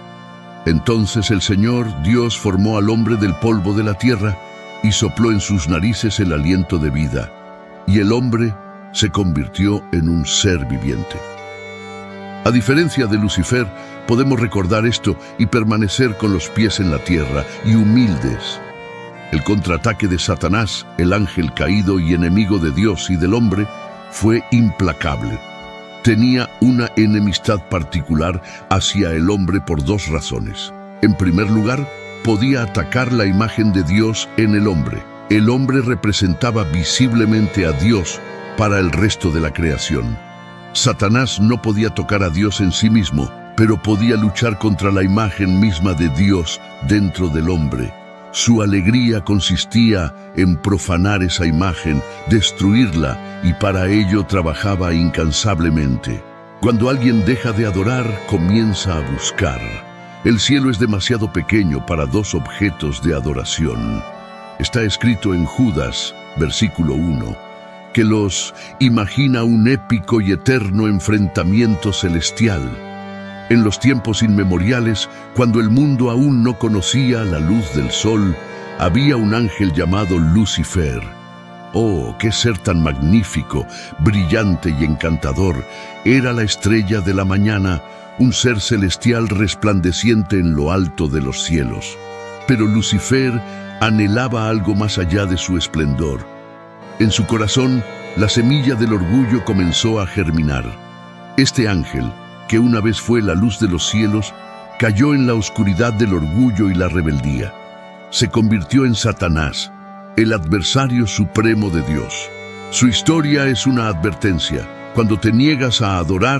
Speaker 1: Entonces el Señor Dios formó al hombre del polvo de la tierra y sopló en sus narices el aliento de vida, y el hombre se convirtió en un ser viviente. A diferencia de Lucifer, podemos recordar esto y permanecer con los pies en la tierra y humildes. El contraataque de Satanás, el ángel caído y enemigo de Dios y del hombre, fue implacable. Tenía una enemistad particular hacia el hombre por dos razones. En primer lugar, podía atacar la imagen de Dios en el hombre. El hombre representaba visiblemente a Dios para el resto de la creación. Satanás no podía tocar a Dios en sí mismo, pero podía luchar contra la imagen misma de Dios dentro del hombre. Su alegría consistía en profanar esa imagen, destruirla, y para ello trabajaba incansablemente. Cuando alguien deja de adorar, comienza a buscar. El cielo es demasiado pequeño para dos objetos de adoración. Está escrito en Judas, versículo uno, que los imagina un épico y eterno enfrentamiento celestial. En los tiempos inmemoriales, cuando el mundo aún no conocía la luz del sol, había un ángel llamado Lucifer. Oh, qué ser tan magnífico, brillante y encantador. Era la estrella de la mañana, un ser celestial resplandeciente en lo alto de los cielos. Pero Lucifer anhelaba algo más allá de su esplendor. En su corazón, la semilla del orgullo comenzó a germinar. Este ángel, que una vez fue la luz de los cielos, cayó en la oscuridad del orgullo y la rebeldía. Se convirtió en Satanás, el adversario supremo de Dios. Su historia es una advertencia. Cuando te niegas a adorar,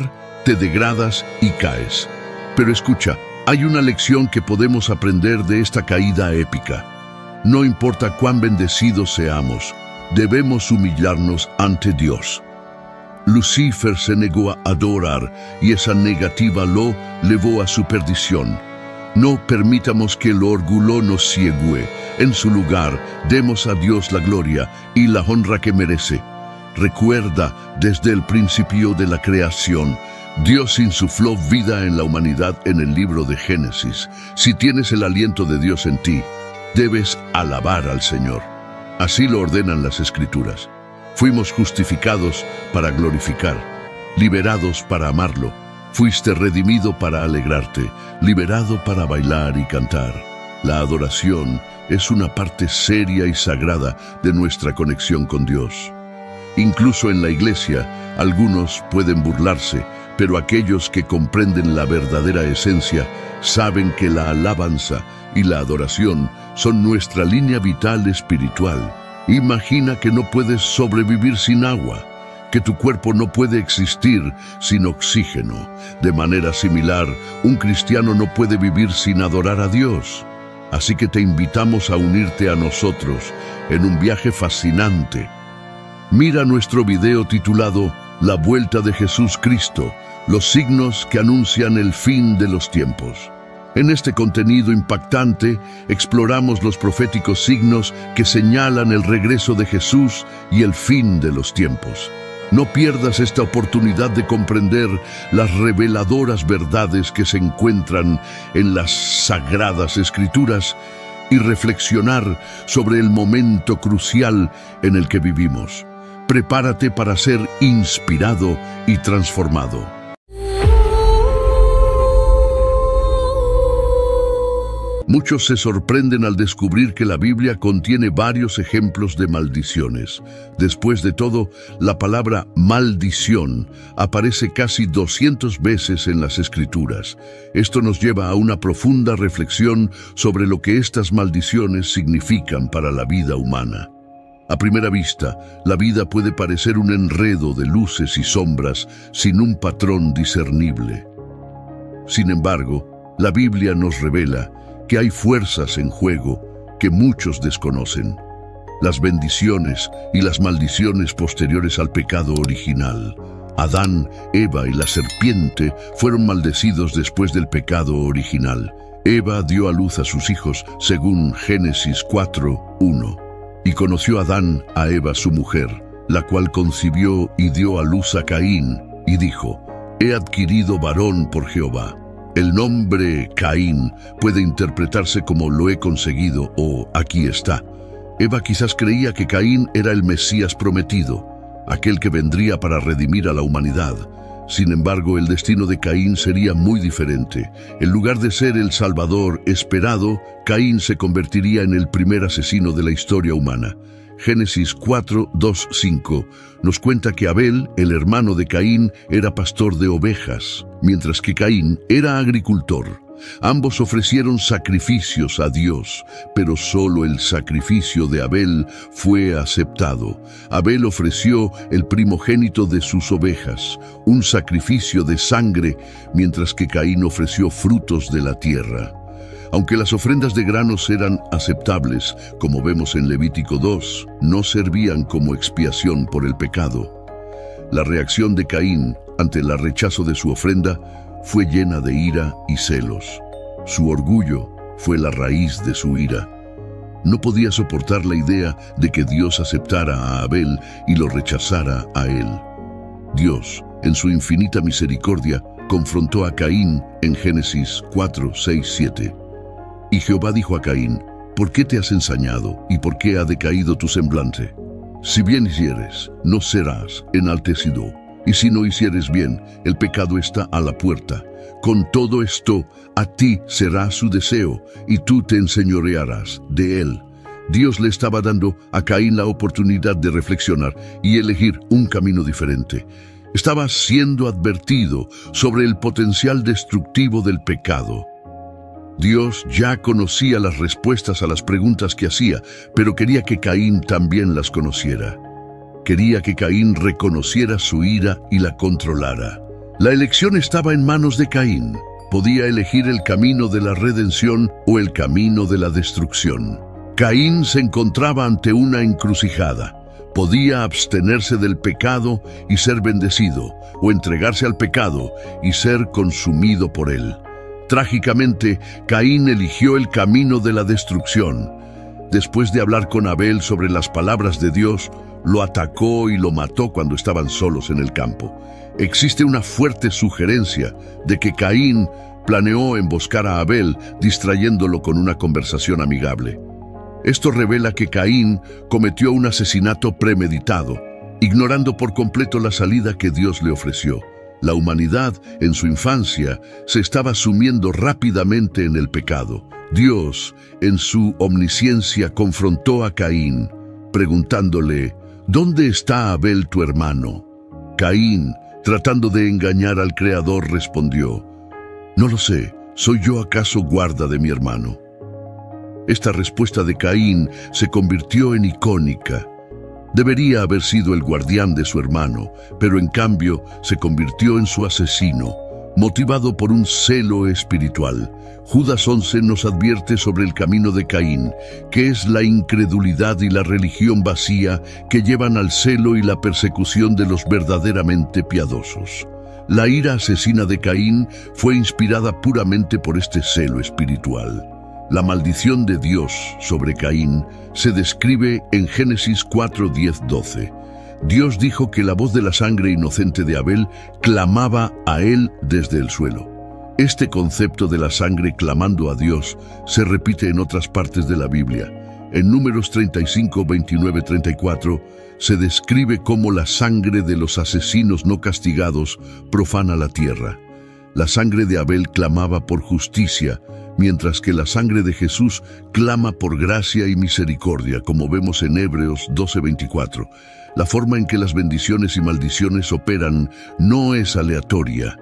Speaker 1: te degradas y caes. Pero escucha, hay una lección que podemos aprender de esta caída épica. No importa cuán bendecidos seamos, debemos humillarnos ante Dios. Lucifer se negó a adorar y esa negativa lo llevó a su perdición. No permitamos que el orgullo nos ciegue. En su lugar, demos a Dios la gloria y la honra que merece. Recuerda, desde el principio de la creación, Dios insufló vida en la humanidad en el libro de Génesis. Si tienes el aliento de Dios en ti, debes alabar al Señor. Así lo ordenan las Escrituras. Fuimos justificados para glorificar, liberados para amarlo. Fuiste redimido para alegrarte, liberado para bailar y cantar. La adoración es una parte seria y sagrada de nuestra conexión con Dios. Incluso en la iglesia, algunos pueden burlarse, pero aquellos que comprenden la verdadera esencia saben que la alabanza y la adoración son nuestra línea vital espiritual. Imagina que no puedes sobrevivir sin agua, que tu cuerpo no puede existir sin oxígeno. De manera similar, un cristiano no puede vivir sin adorar a Dios. Así que te invitamos a unirte a nosotros en un viaje fascinante. Mira nuestro video titulado La Vuelta de Jesús Cristo, los signos que anuncian el fin de los tiempos. En este contenido impactante, exploramos los proféticos signos que señalan el regreso de Jesús y el fin de los tiempos. No pierdas esta oportunidad de comprender las reveladoras verdades que se encuentran en las Sagradas Escrituras y reflexionar sobre el momento crucial en el que vivimos. Prepárate para ser inspirado y transformado. Muchos se sorprenden al descubrir que la Biblia contiene varios ejemplos de maldiciones. Después de todo, la palabra maldición aparece casi doscientas veces en las Escrituras. Esto nos lleva a una profunda reflexión sobre lo que estas maldiciones significan para la vida humana. A primera vista, la vida puede parecer un enredo de luces y sombras sin un patrón discernible. Sin embargo, la Biblia nos revela que hay fuerzas en juego que muchos desconocen. Las bendiciones y las maldiciones posteriores al pecado original. Adán, Eva y la serpiente fueron maldecidos después del pecado original. Eva dio a luz a sus hijos, según Génesis cuatro, uno. Y conoció Adán a Eva su mujer, la cual concibió y dio a luz a Caín, y dijo: He adquirido varón por Jehová. El nombre Caín puede interpretarse como lo he conseguido o aquí está. Eva quizás creía que Caín era el Mesías prometido, aquel que vendría para redimir a la humanidad. Sin embargo, el destino de Caín sería muy diferente. En lugar de ser el Salvador esperado, Caín se convertiría en el primer asesino de la historia humana. Génesis cuatro, dos, cinco nos cuenta que Abel, el hermano de Caín, era pastor de ovejas, mientras que Caín era agricultor. Ambos ofrecieron sacrificios a Dios, pero solo el sacrificio de Abel fue aceptado. Abel ofreció el primogénito de sus ovejas, un sacrificio de sangre, mientras que Caín ofreció frutos de la tierra. Aunque las ofrendas de granos eran aceptables, como vemos en Levítico dos, no servían como expiación por el pecado. La reacción de Caín ante el rechazo de su ofrenda fue llena de ira y celos. Su orgullo fue la raíz de su ira. No podía soportar la idea de que Dios aceptara a Abel y lo rechazara a él. Dios, en su infinita misericordia, confrontó a Caín en Génesis cuatro, seis, siete. Y Jehová dijo a Caín: ¿Por qué te has ensañado y por qué ha decaído tu semblante? Si bien hicieres, no serás enaltecido, y si no hicieres bien, el pecado está a la puerta. Con todo esto, a ti será su deseo, y tú te enseñorearás de él. Dios le estaba dando a Caín la oportunidad de reflexionar y elegir un camino diferente. Estaba siendo advertido sobre el potencial destructivo del pecado. Dios ya conocía las respuestas a las preguntas que hacía, pero quería que Caín también las conociera. Quería que Caín reconociera su ira y la controlara. La elección estaba en manos de Caín. Podía elegir el camino de la redención o el camino de la destrucción. Caín se encontraba ante una encrucijada. Podía abstenerse del pecado y ser bendecido, o entregarse al pecado y ser consumido por él. Trágicamente, Caín eligió el camino de la destrucción. Después de hablar con Abel sobre las palabras de Dios, lo atacó y lo mató cuando estaban solos en el campo. Existe una fuerte sugerencia de que Caín planeó emboscar a Abel, distrayéndolo con una conversación amigable. Esto revela que Caín cometió un asesinato premeditado, ignorando por completo la salida que Dios le ofreció. La humanidad, en su infancia, se estaba sumiendo rápidamente en el pecado. Dios, en su omnisciencia, confrontó a Caín, preguntándole: ¿dónde está Abel tu hermano? Caín, tratando de engañar al Creador, respondió: no lo sé, ¿soy yo acaso guarda de mi hermano? Esta respuesta de Caín se convirtió en icónica. Debería haber sido el guardián de su hermano, pero en cambio se convirtió en su asesino, motivado por un celo espiritual. Judas once nos advierte sobre el camino de Caín, que es la incredulidad y la religión vacía que llevan al celo y la persecución de los verdaderamente piadosos. La ira asesina de Caín fue inspirada puramente por este celo espiritual. La maldición de Dios sobre Caín se describe en Génesis cuatro, diez, doce. Dios dijo que la voz de la sangre inocente de Abel clamaba a él desde el suelo. Este concepto de la sangre clamando a Dios se repite en otras partes de la Biblia. En Números treinta y cinco, veintinueve, treinta y cuatro se describe cómo la sangre de los asesinos no castigados profana la tierra. La sangre de Abel clamaba por justicia, mientras que la sangre de Jesús clama por gracia y misericordia, como vemos en Hebreos doce, veinticuatro. La forma en que las bendiciones y maldiciones operan no es aleatoria.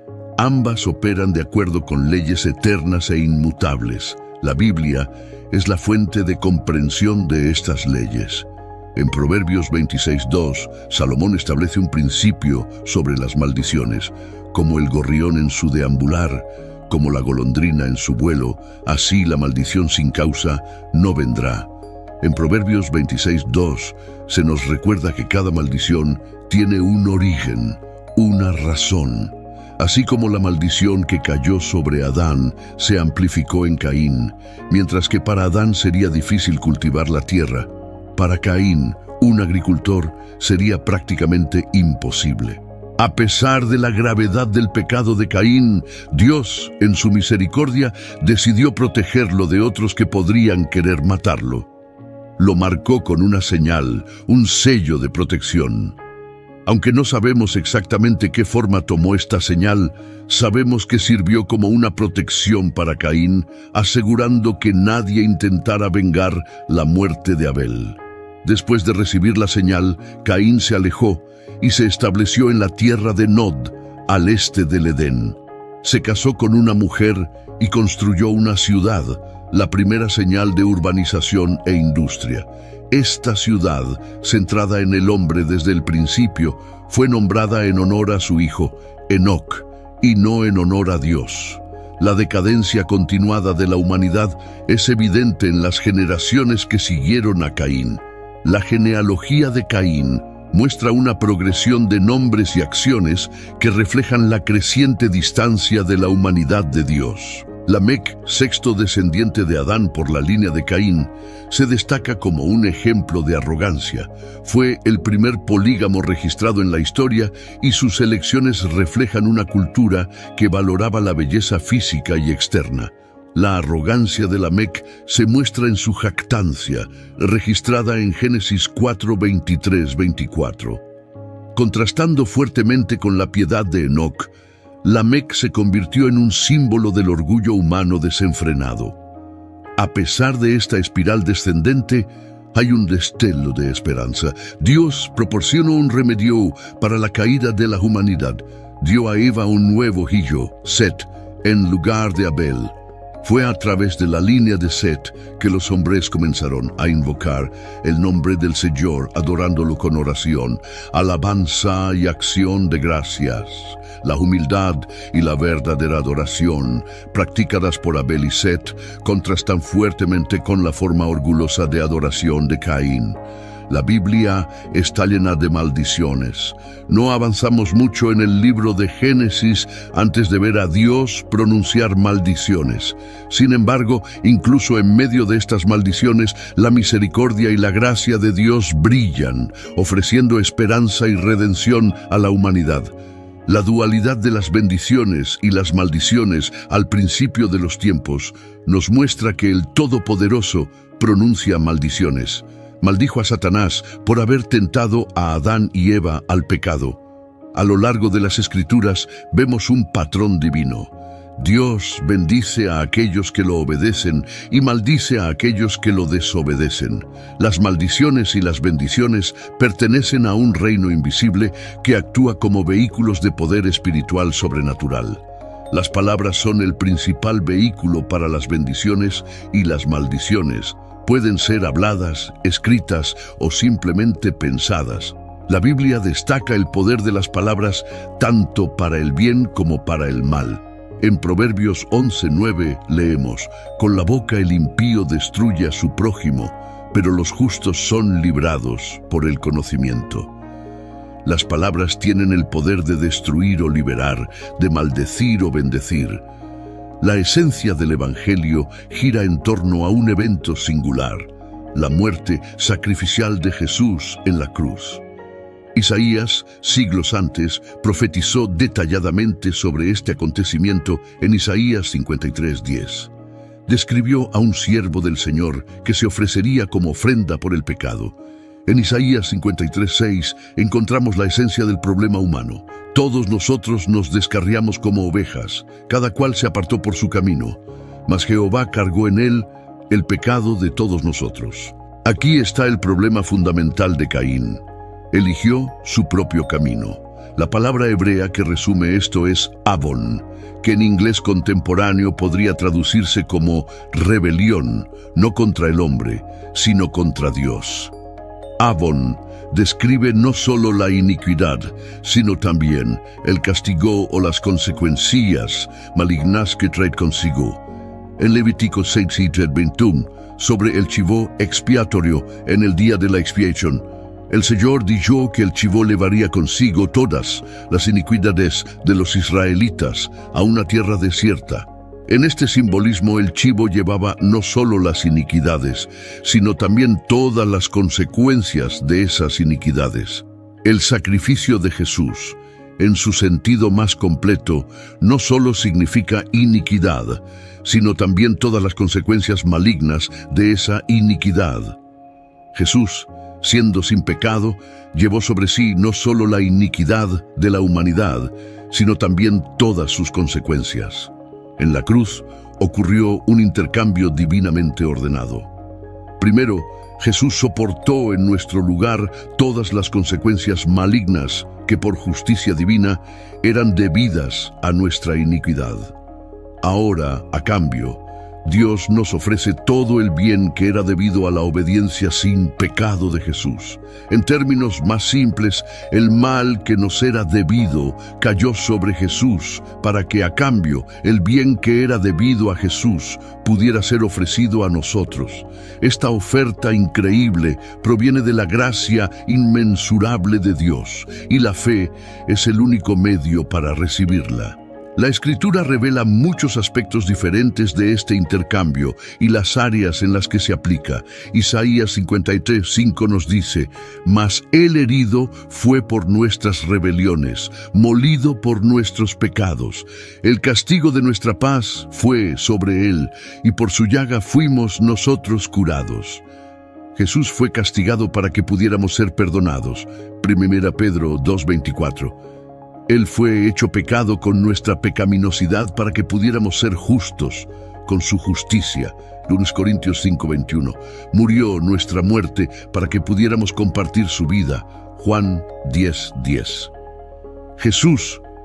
Speaker 1: Ambas operan de acuerdo con leyes eternas e inmutables. La Biblia es la fuente de comprensión de estas leyes. En Proverbios veintiséis, dos, Salomón establece un principio sobre las maldiciones. Como el gorrión en su deambular, como la golondrina en su vuelo, así la maldición sin causa no vendrá. En Proverbios veintiséis, dos se nos recuerda que cada maldición tiene un origen, una razón. Así como la maldición que cayó sobre Adán se amplificó en Caín, mientras que para Adán sería difícil cultivar la tierra, para Caín, un agricultor, sería prácticamente imposible. A pesar de la gravedad del pecado de Caín, Dios, en su misericordia, decidió protegerlo de otros que podrían querer matarlo. Lo marcó con una señal, un sello de protección. Aunque no sabemos exactamente qué forma tomó esta señal, sabemos que sirvió como una protección para Caín, asegurando que nadie intentara vengar la muerte de Abel. Después de recibir la señal, Caín se alejó y se estableció en la tierra de Nod, al este del Edén. Se casó con una mujer y construyó una ciudad, la primera señal de urbanización e industria. Esta ciudad, centrada en el hombre desde el principio, fue nombrada en honor a su hijo, Enoc, y no en honor a Dios. La decadencia continuada de la humanidad es evidente en las generaciones que siguieron a Caín. La genealogía de Caín muestra una progresión de nombres y acciones que reflejan la creciente distancia de la humanidad de Dios. Lamec, sexto descendiente de Adán por la línea de Caín, se destaca como un ejemplo de arrogancia. Fue el primer polígamo registrado en la historia y sus elecciones reflejan una cultura que valoraba la belleza física y externa. La arrogancia de Lamec se muestra en su jactancia, registrada en Génesis cuatro, veintitrés, veinticuatro. Contrastando fuertemente con la piedad de Enoc, Lamec se convirtió en un símbolo del orgullo humano desenfrenado. A pesar de esta espiral descendente, hay un destello de esperanza. Dios proporcionó un remedio para la caída de la humanidad. Dio a Eva un nuevo hijo, Set, en lugar de Abel. Fue a través de la línea de Set que los hombres comenzaron a invocar el nombre del Señor, adorándolo con oración, alabanza y acción de gracias. La humildad y la verdadera adoración, practicadas por Abel y Set, contrastan fuertemente con la forma orgullosa de adoración de Caín. La Biblia está llena de maldiciones. No avanzamos mucho en el libro de Génesis antes de ver a Dios pronunciar maldiciones. Sin embargo, incluso en medio de estas maldiciones, la misericordia y la gracia de Dios brillan, ofreciendo esperanza y redención a la humanidad. La dualidad de las bendiciones y las maldiciones al principio de los tiempos nos muestra que el Todopoderoso pronuncia maldiciones. Maldijo a Satanás por haber tentado a Adán y Eva al pecado. A lo largo de las Escrituras vemos un patrón divino. Dios bendice a aquellos que lo obedecen y maldice a aquellos que lo desobedecen. Las maldiciones y las bendiciones pertenecen a un reino invisible que actúa como vehículos de poder espiritual sobrenatural. Las palabras son el principal vehículo para las bendiciones y las maldiciones. Pueden ser habladas, escritas o simplemente pensadas. La Biblia destaca el poder de las palabras tanto para el bien como para el mal. En Proverbios once nueve leemos: «Con la boca el impío destruye a su prójimo, pero los justos son librados por el conocimiento». Las palabras tienen el poder de destruir o liberar, de maldecir o bendecir. La esencia del Evangelio gira en torno a un evento singular: la muerte sacrificial de Jesús en la cruz. Isaías, siglos antes, profetizó detalladamente sobre este acontecimiento en Isaías cincuenta y tres diez. Describió a un siervo del Señor que se ofrecería como ofrenda por el pecado. En Isaías cincuenta y tres seis encontramos la esencia del problema humano. Todos nosotros nos descarriamos como ovejas, cada cual se apartó por su camino, mas Jehová cargó en él el pecado de todos nosotros. Aquí está el problema fundamental de Caín. Eligió su propio camino. La palabra hebrea que resume esto es avon, que en inglés contemporáneo podría traducirse como rebelión, no contra el hombre, sino contra Dios. Avon describe no solo la iniquidad, sino también el castigo o las consecuencias malignas que trae consigo. En Levítico seis veintiuno, sobre el chivo expiatorio en el día de la expiación, el Señor dijo que el chivo llevaría consigo todas las iniquidades de los israelitas a una tierra desierta. En este simbolismo el chivo llevaba no solo las iniquidades, sino también todas las consecuencias de esas iniquidades. El sacrificio de Jesús, en su sentido más completo, no solo significa iniquidad, sino también todas las consecuencias malignas de esa iniquidad. Jesús, siendo sin pecado, llevó sobre sí no solo la iniquidad de la humanidad, sino también todas sus consecuencias. En la cruz ocurrió un intercambio divinamente ordenado. Primero, Jesús soportó en nuestro lugar todas las consecuencias malignas que por justicia divina eran debidas a nuestra iniquidad. Ahora, a cambio, Dios nos ofrece todo el bien que era debido a la obediencia sin pecado de Jesús. En términos más simples, el mal que nos era debido cayó sobre Jesús para que a cambio el bien que era debido a Jesús pudiera ser ofrecido a nosotros. Esta oferta increíble proviene de la gracia inmensurable de Dios, y la fe es el único medio para recibirla. La Escritura revela muchos aspectos diferentes de este intercambio y las áreas en las que se aplica. Isaías cincuenta y tres cinco nos dice: «Mas el herido fue por nuestras rebeliones, molido por nuestros pecados. El castigo de nuestra paz fue sobre él, y por su llaga fuimos nosotros curados». Jesús fue castigado para que pudiéramos ser perdonados. Primera Pedro dos veinticuatro. Él fue hecho pecado con nuestra pecaminosidad para que pudiéramos ser justos con su justicia. Primera Corintios cinco veintiuno. Murió nuestra muerte para que pudiéramos compartir su vida. Juan diez diez. Jesús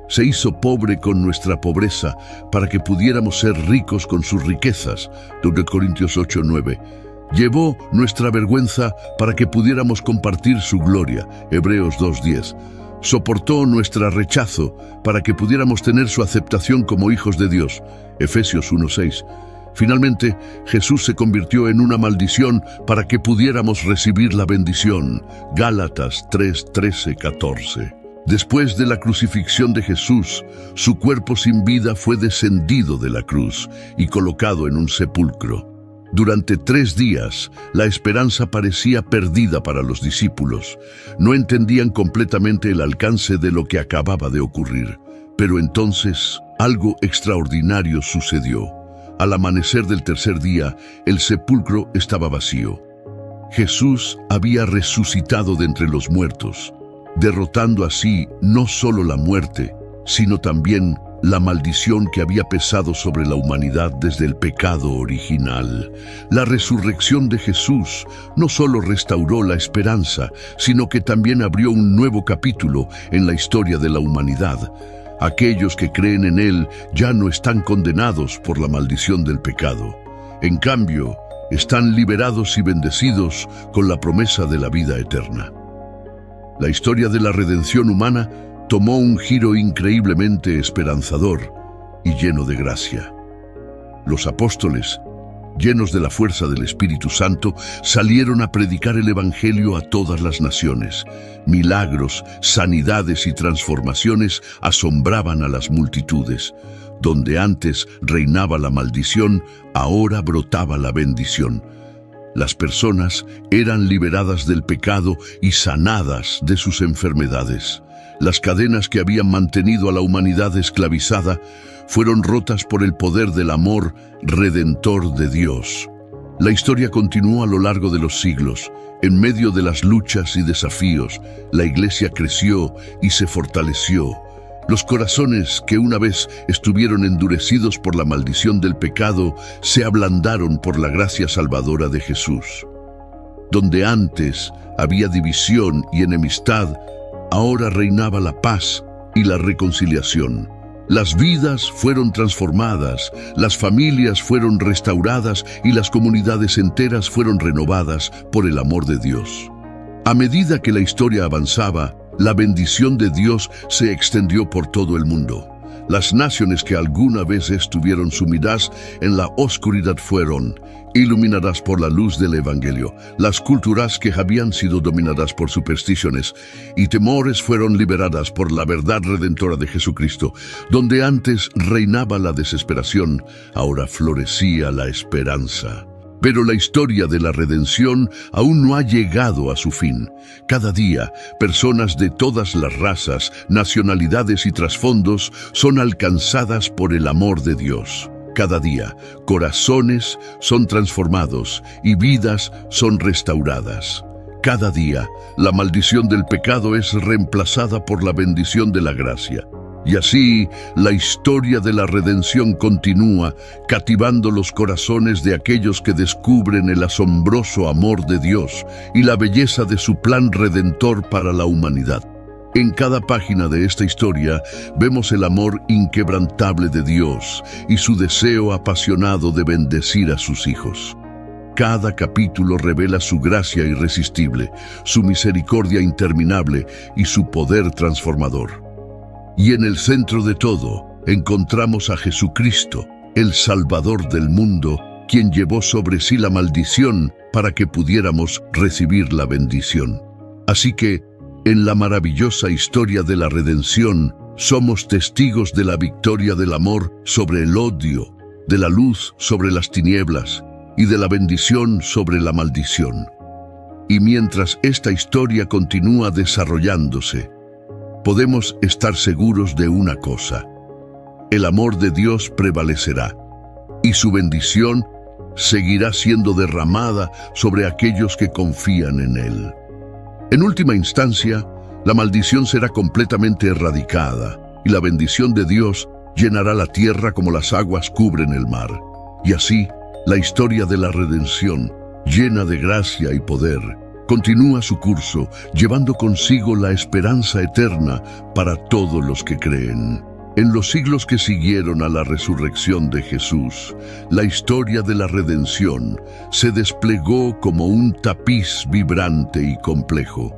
Speaker 1: Se hizo pobre con nuestra pobreza para que pudiéramos ser ricos con sus riquezas. dos Corintios ocho nueve. Llevó nuestra vergüenza para que pudiéramos compartir su gloria. Hebreos dos diez. Soportó nuestro rechazo para que pudiéramos tener su aceptación como hijos de Dios. Efesios uno seis. Finalmente, Jesús se convirtió en una maldición para que pudiéramos recibir la bendición. Gálatas tres trece catorce. Después de la crucifixión de Jesús, su cuerpo sin vida fue descendido de la cruz y colocado en un sepulcro. Durante tres días, la esperanza parecía perdida para los discípulos. No entendían completamente el alcance de lo que acababa de ocurrir. Pero entonces, algo extraordinario sucedió. Al amanecer del tercer día, el sepulcro estaba vacío. Jesús había resucitado de entre los muertos, derrotando así no solo la muerte, sino también la maldición que había pesado sobre la humanidad desde el pecado original. La resurrección de Jesús no solo restauró la esperanza, sino que también abrió un nuevo capítulo en la historia de la humanidad. Aquellos que creen en Él ya no están condenados por la maldición del pecado. En cambio, están liberados y bendecidos con la promesa de la vida eterna. La historia de la redención humana tomó un giro increíblemente esperanzador y lleno de gracia. Los apóstoles, llenos de la fuerza del Espíritu Santo, salieron a predicar el Evangelio a todas las naciones. Milagros, sanidades y transformaciones asombraban a las multitudes. Donde antes reinaba la maldición, ahora brotaba la bendición. Las personas eran liberadas del pecado y sanadas de sus enfermedades. Las cadenas que habían mantenido a la humanidad esclavizada fueron rotas por el poder del amor redentor de Dios. La historia continuó a lo largo de los siglos. En medio de las luchas y desafíos, la Iglesia creció y se fortaleció. Los corazones que una vez estuvieron endurecidos por la maldición del pecado se ablandaron por la gracia salvadora de Jesús. Donde antes había división y enemistad, ahora reinaba la paz y la reconciliación. Las vidas fueron transformadas, las familias fueron restauradas y las comunidades enteras fueron renovadas por el amor de Dios. A medida que la historia avanzaba, la bendición de Dios se extendió por todo el mundo. Las naciones que alguna vez estuvieron sumidas en la oscuridad fueron iluminadas por la luz del Evangelio. Las culturas que habían sido dominadas por supersticiones y temores fueron liberadas por la verdad redentora de Jesucristo. Donde antes reinaba la desesperación, ahora florecía la esperanza. Pero la historia de la redención aún no ha llegado a su fin. Cada día, personas de todas las razas, nacionalidades y trasfondos son alcanzadas por el amor de Dios. Cada día, corazones son transformados y vidas son restauradas. Cada día, la maldición del pecado es reemplazada por la bendición de la gracia. Y así, la historia de la redención continúa, cativando los corazones de aquellos que descubren el asombroso amor de Dios y la belleza de su plan redentor para la humanidad. En cada página de esta historia vemos el amor inquebrantable de Dios y su deseo apasionado de bendecir a sus hijos. Cada capítulo revela su gracia irresistible, su misericordia interminable y su poder transformador. Y en el centro de todo encontramos a Jesucristo, el Salvador del mundo, quien llevó sobre sí la maldición para que pudiéramos recibir la bendición. Así que, en la maravillosa historia de la redención, somos testigos de la victoria del amor sobre el odio, de la luz sobre las tinieblas y de la bendición sobre la maldición. Y mientras esta historia continúa desarrollándose, podemos estar seguros de una cosa: el amor de Dios prevalecerá y su bendición seguirá siendo derramada sobre aquellos que confían en Él. En última instancia, la maldición será completamente erradicada y la bendición de Dios llenará la tierra como las aguas cubren el mar. Y así, la historia de la redención, llena de gracia y poder, continúa su curso, llevando consigo la esperanza eterna para todos los que creen. En los siglos que siguieron a la resurrección de Jesús, la historia de la redención se desplegó como un tapiz vibrante y complejo.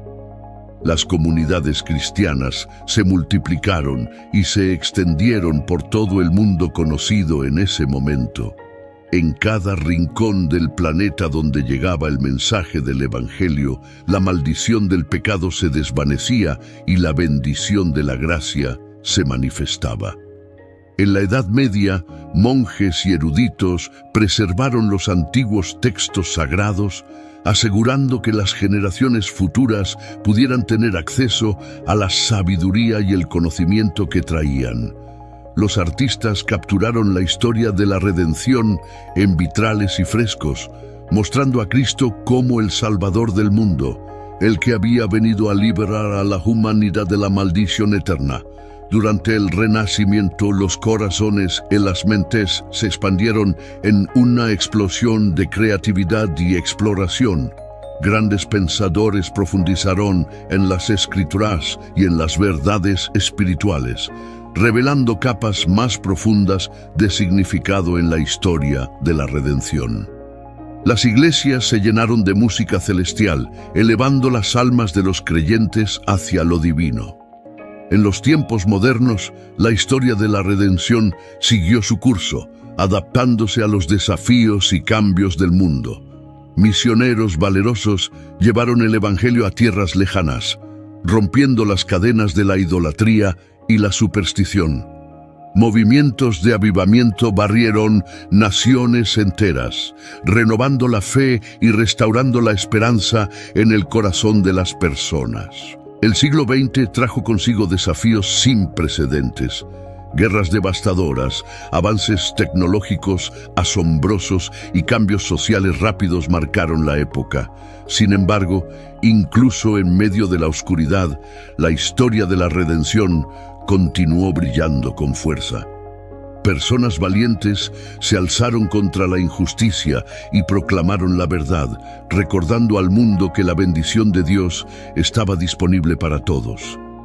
Speaker 1: Las comunidades cristianas se multiplicaron y se extendieron por todo el mundo conocido en ese momento. En cada rincón del planeta donde llegaba el mensaje del Evangelio, la maldición del pecado se desvanecía y la bendición de la gracia se manifestaba. En la Edad Media, monjes y eruditos preservaron los antiguos textos sagrados, asegurando que las generaciones futuras pudieran tener acceso a la sabiduría y el conocimiento que traían. Los artistas capturaron la historia de la redención en vitrales y frescos, mostrando a Cristo como el Salvador del mundo, el que había venido a liberar a la humanidad de la maldición eterna. Durante el Renacimiento, los corazones y las mentes se expandieron en una explosión de creatividad y exploración. Grandes pensadores profundizaron en las Escrituras y en las verdades espirituales, revelando capas más profundas de significado en la historia de la redención. Las iglesias se llenaron de música celestial, elevando las almas de los creyentes hacia lo divino. En los tiempos modernos, la historia de la redención siguió su curso, adaptándose a los desafíos y cambios del mundo. Misioneros valerosos llevaron el Evangelio a tierras lejanas, rompiendo las cadenas de la idolatría y la superstición. Movimientos de avivamiento barrieron naciones enteras, renovando la fe y restaurando la esperanza en el corazón de las personas. El siglo veinte trajo consigo desafíos sin precedentes. Guerras devastadoras, avances tecnológicos asombrosos y cambios sociales rápidos marcaron la época. Sin embargo, incluso en medio de la oscuridad, la historia de la redención continuó brillando con fuerza. Personas valientes se alzaron contra la injusticia y proclamaron la verdad, recordando al mundo que la bendición de Dios estaba disponible para todos.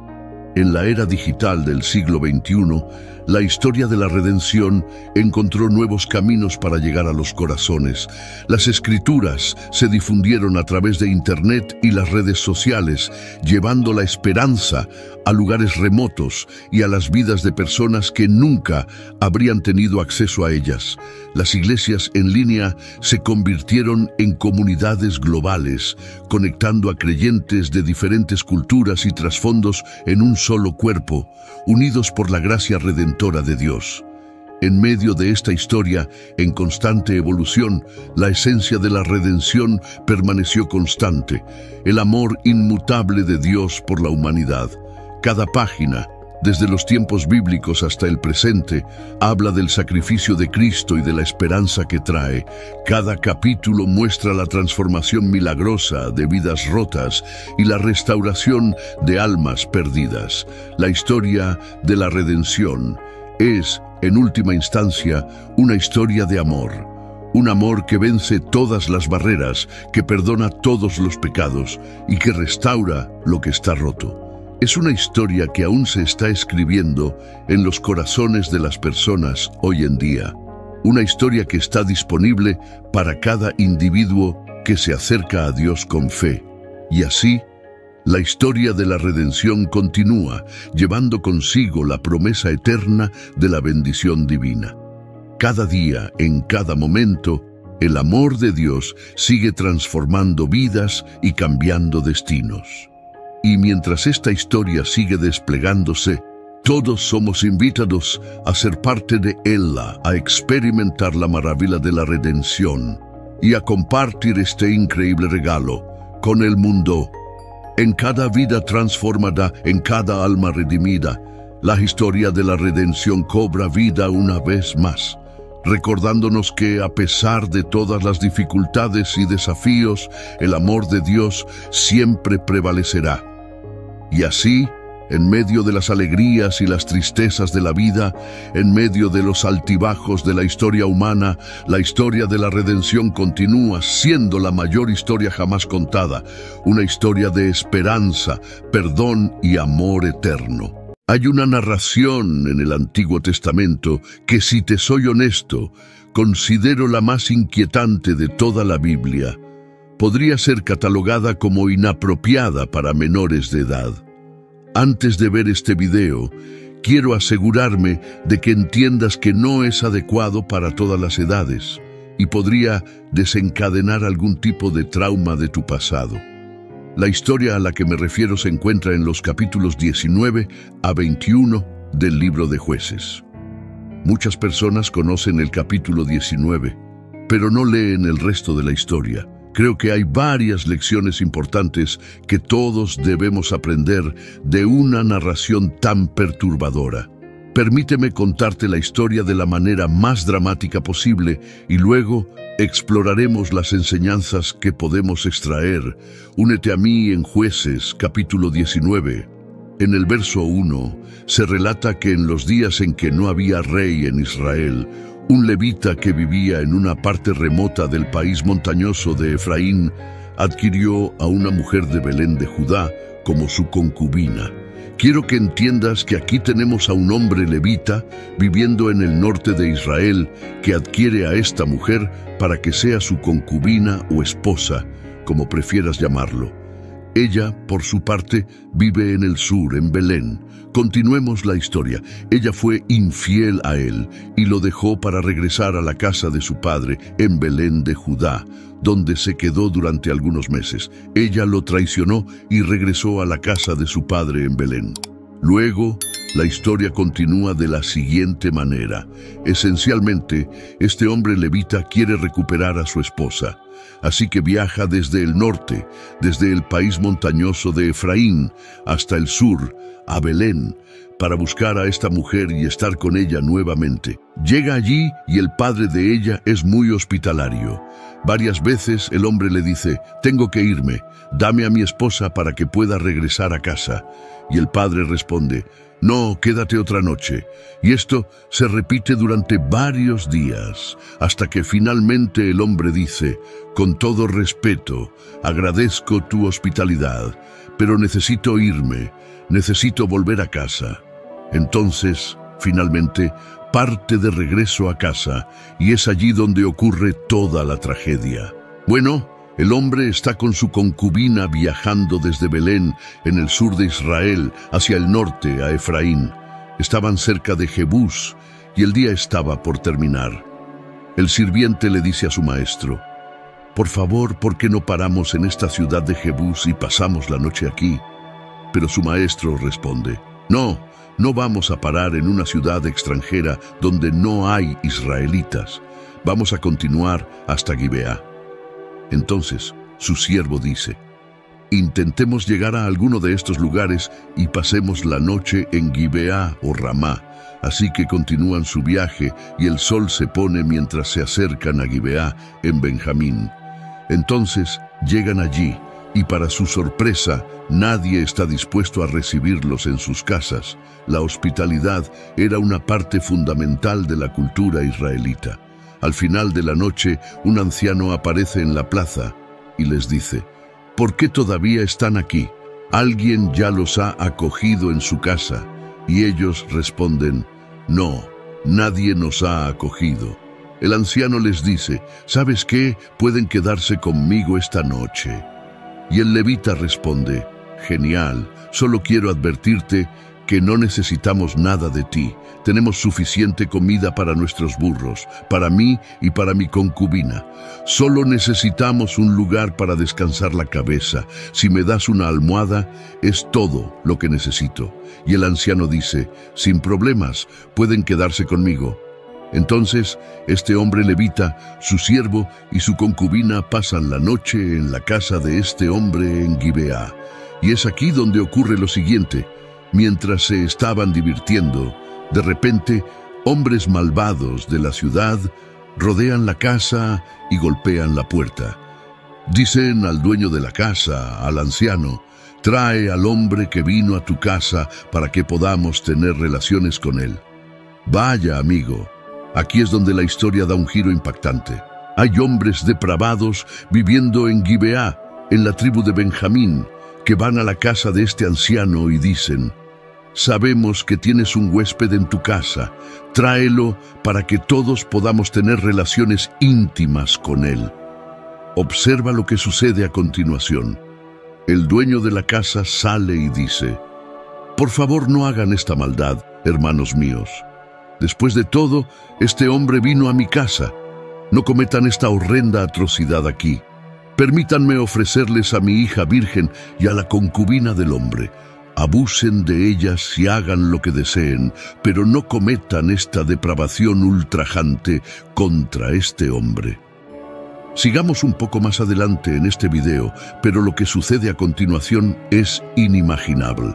Speaker 1: En la era digital del siglo veintiuno, la historia de la redención encontró nuevos caminos para llegar a los corazones. Las escrituras se difundieron a través de Internet y las redes sociales, llevando la esperanza a lugares remotos y a las vidas de personas que nunca habrían tenido acceso a ellas. Las iglesias en línea se convirtieron en comunidades globales, conectando a creyentes de diferentes culturas y trasfondos en un solo cuerpo, unidos por la gracia redentora de Dios. En medio de esta historia, en constante evolución, la esencia de la redención permaneció constante, el amor inmutable de Dios por la humanidad. Cada página, desde los tiempos bíblicos hasta el presente, habla del sacrificio de Cristo y de la esperanza que trae. Cada capítulo muestra la transformación milagrosa de vidas rotas y la restauración de almas perdidas. La historia de la redención es, en última instancia, una historia de amor. Un amor que vence todas las barreras, que perdona todos los pecados y que restaura lo que está roto. Es una historia que aún se está escribiendo en los corazones de las personas hoy en día. Una historia que está disponible para cada individuo que se acerca a Dios con fe. Y así, la historia de la redención continúa, llevando consigo la promesa eterna de la bendición divina. Cada día, en cada momento, el amor de Dios sigue transformando vidas y cambiando destinos. Y mientras esta historia sigue desplegándose, todos somos invitados a ser parte de ella, a experimentar la maravilla de la redención y a compartir este increíble regalo con el mundo. En cada vida transformada, en cada alma redimida, la historia de la redención cobra vida una vez más, recordándonos que a pesar de todas las dificultades y desafíos, el amor de Dios siempre prevalecerá. Y así, En medio de las alegrías y las tristezas de la vida, en medio de los altibajos de la historia humana, la historia de la redención continúa siendo la mayor historia jamás contada, una historia de esperanza, perdón y amor eterno. Hay una narración en el Antiguo Testamento que, si te soy honesto, considero la más inquietante de toda la Biblia. Podría ser catalogada como inapropiada para menores de edad. Antes de ver este video, quiero asegurarme de que entiendas que no es adecuado para todas las edades y podría desencadenar algún tipo de trauma de tu pasado. La historia a la que me refiero se encuentra en los capítulos diecinueve a veintiuno del libro de Jueces. Muchas personas conocen el capítulo diecinueve, pero no leen el resto de la historia. Creo que hay varias lecciones importantes que todos debemos aprender de una narración tan perturbadora. Permíteme contarte la historia de la manera más dramática posible y luego exploraremos las enseñanzas que podemos extraer. Únete a mí en Jueces, capítulo diecinueve. En el verso uno se relata que en los días en que no había rey en Israel, un levita que vivía en una parte remota del país montañoso de Efraín adquirió a una mujer de Belén de Judá como su concubina. Quiero que entiendas que aquí tenemos a un hombre levita viviendo en el norte de Israel que adquiere a esta mujer para que sea su concubina o esposa, como prefieras llamarlo. Ella, por su parte, vive en el sur, en Belén. Continuemos la historia. Ella fue infiel a él y lo dejó para regresar a la casa de su padre en Belén de Judá, donde se quedó durante algunos meses. Ella lo traicionó y regresó a la casa de su padre en Belén. Luego, la historia continúa de la siguiente manera. Esencialmente, este hombre levita quiere recuperar a su esposa. Así que viaja desde el norte, desde el país montañoso de Efraín, hasta el sur, a Belén, para buscar a esta mujer y estar con ella nuevamente. Llega allí y el padre de ella es muy hospitalario. Varias veces el hombre le dice: «Tengo que irme, dame a mi esposa para que pueda regresar a casa». Y el padre responde: «No, quédate otra noche». Y esto se repite durante varios días, hasta que finalmente el hombre dice: «Con todo respeto, agradezco tu hospitalidad, pero necesito irme, necesito volver a casa». Entonces, finalmente, parte de regreso a casa, y es allí donde ocurre toda la tragedia. Bueno, el hombre está con su concubina viajando desde Belén, en el sur de Israel, hacia el norte, a Efraín. Estaban cerca de Jebús, y el día estaba por terminar. El sirviente le dice a su maestro: «Por favor, ¿por qué no paramos en esta ciudad de Jebús y pasamos la noche aquí?» Pero su maestro responde: «No, no vamos a parar en una ciudad extranjera donde no hay israelitas. Vamos a continuar hasta Gibeá». Entonces su siervo dice: «Intentemos llegar a alguno de estos lugares y pasemos la noche en Gibeá o Ramá». Así que continúan su viaje y el sol se pone mientras se acercan a Gibeá, en Benjamín. Entonces llegan allí y, para su sorpresa, nadie está dispuesto a recibirlos en sus casas. La hospitalidad era una parte fundamental de la cultura israelita. Al final de la noche, un anciano aparece en la plaza y les dice: «¿Por qué todavía están aquí? Alguien ya los ha acogido en su casa». Y ellos responden: «No, nadie nos ha acogido». El anciano les dice: «¿Sabes qué? Pueden quedarse conmigo esta noche». Y el levita responde: «Genial, solo quiero advertirte que no necesitamos nada de ti. Tenemos suficiente comida para nuestros burros, para mí y para mi concubina. Solo necesitamos un lugar para descansar la cabeza. Si me das una almohada, es todo lo que necesito». Y el anciano dice: «Sin problemas, pueden quedarse conmigo». Entonces, este hombre levita, su siervo y su concubina pasan la noche en la casa de este hombre en Gibeá. Y es aquí donde ocurre lo siguiente. Mientras se estaban divirtiendo, de repente, hombres malvados de la ciudad rodean la casa y golpean la puerta. Dicen al dueño de la casa, al anciano: trae al hombre que vino a tu casa para que podamos tener relaciones con él. Vaya, amigo, aquí es donde la historia da un giro impactante. Hay hombres depravados viviendo en Gibeá, en la tribu de Benjamín, que van a la casa de este anciano y dicen: sabemos que tienes un huésped en tu casa, tráelo para que todos podamos tener relaciones íntimas con él. Observa lo que sucede a continuación. El dueño de la casa sale y dice: por favor, no hagan esta maldad, hermanos míos. Después de todo, este hombre vino a mi casa. No cometan esta horrenda atrocidad aquí. Permítanme ofrecerles a mi hija virgen y a la concubina del hombre. Abusen de ellas y hagan lo que deseen, pero no cometan esta depravación ultrajante contra este hombre. Sigamos un poco más adelante en este video, pero lo que sucede a continuación es inimaginable.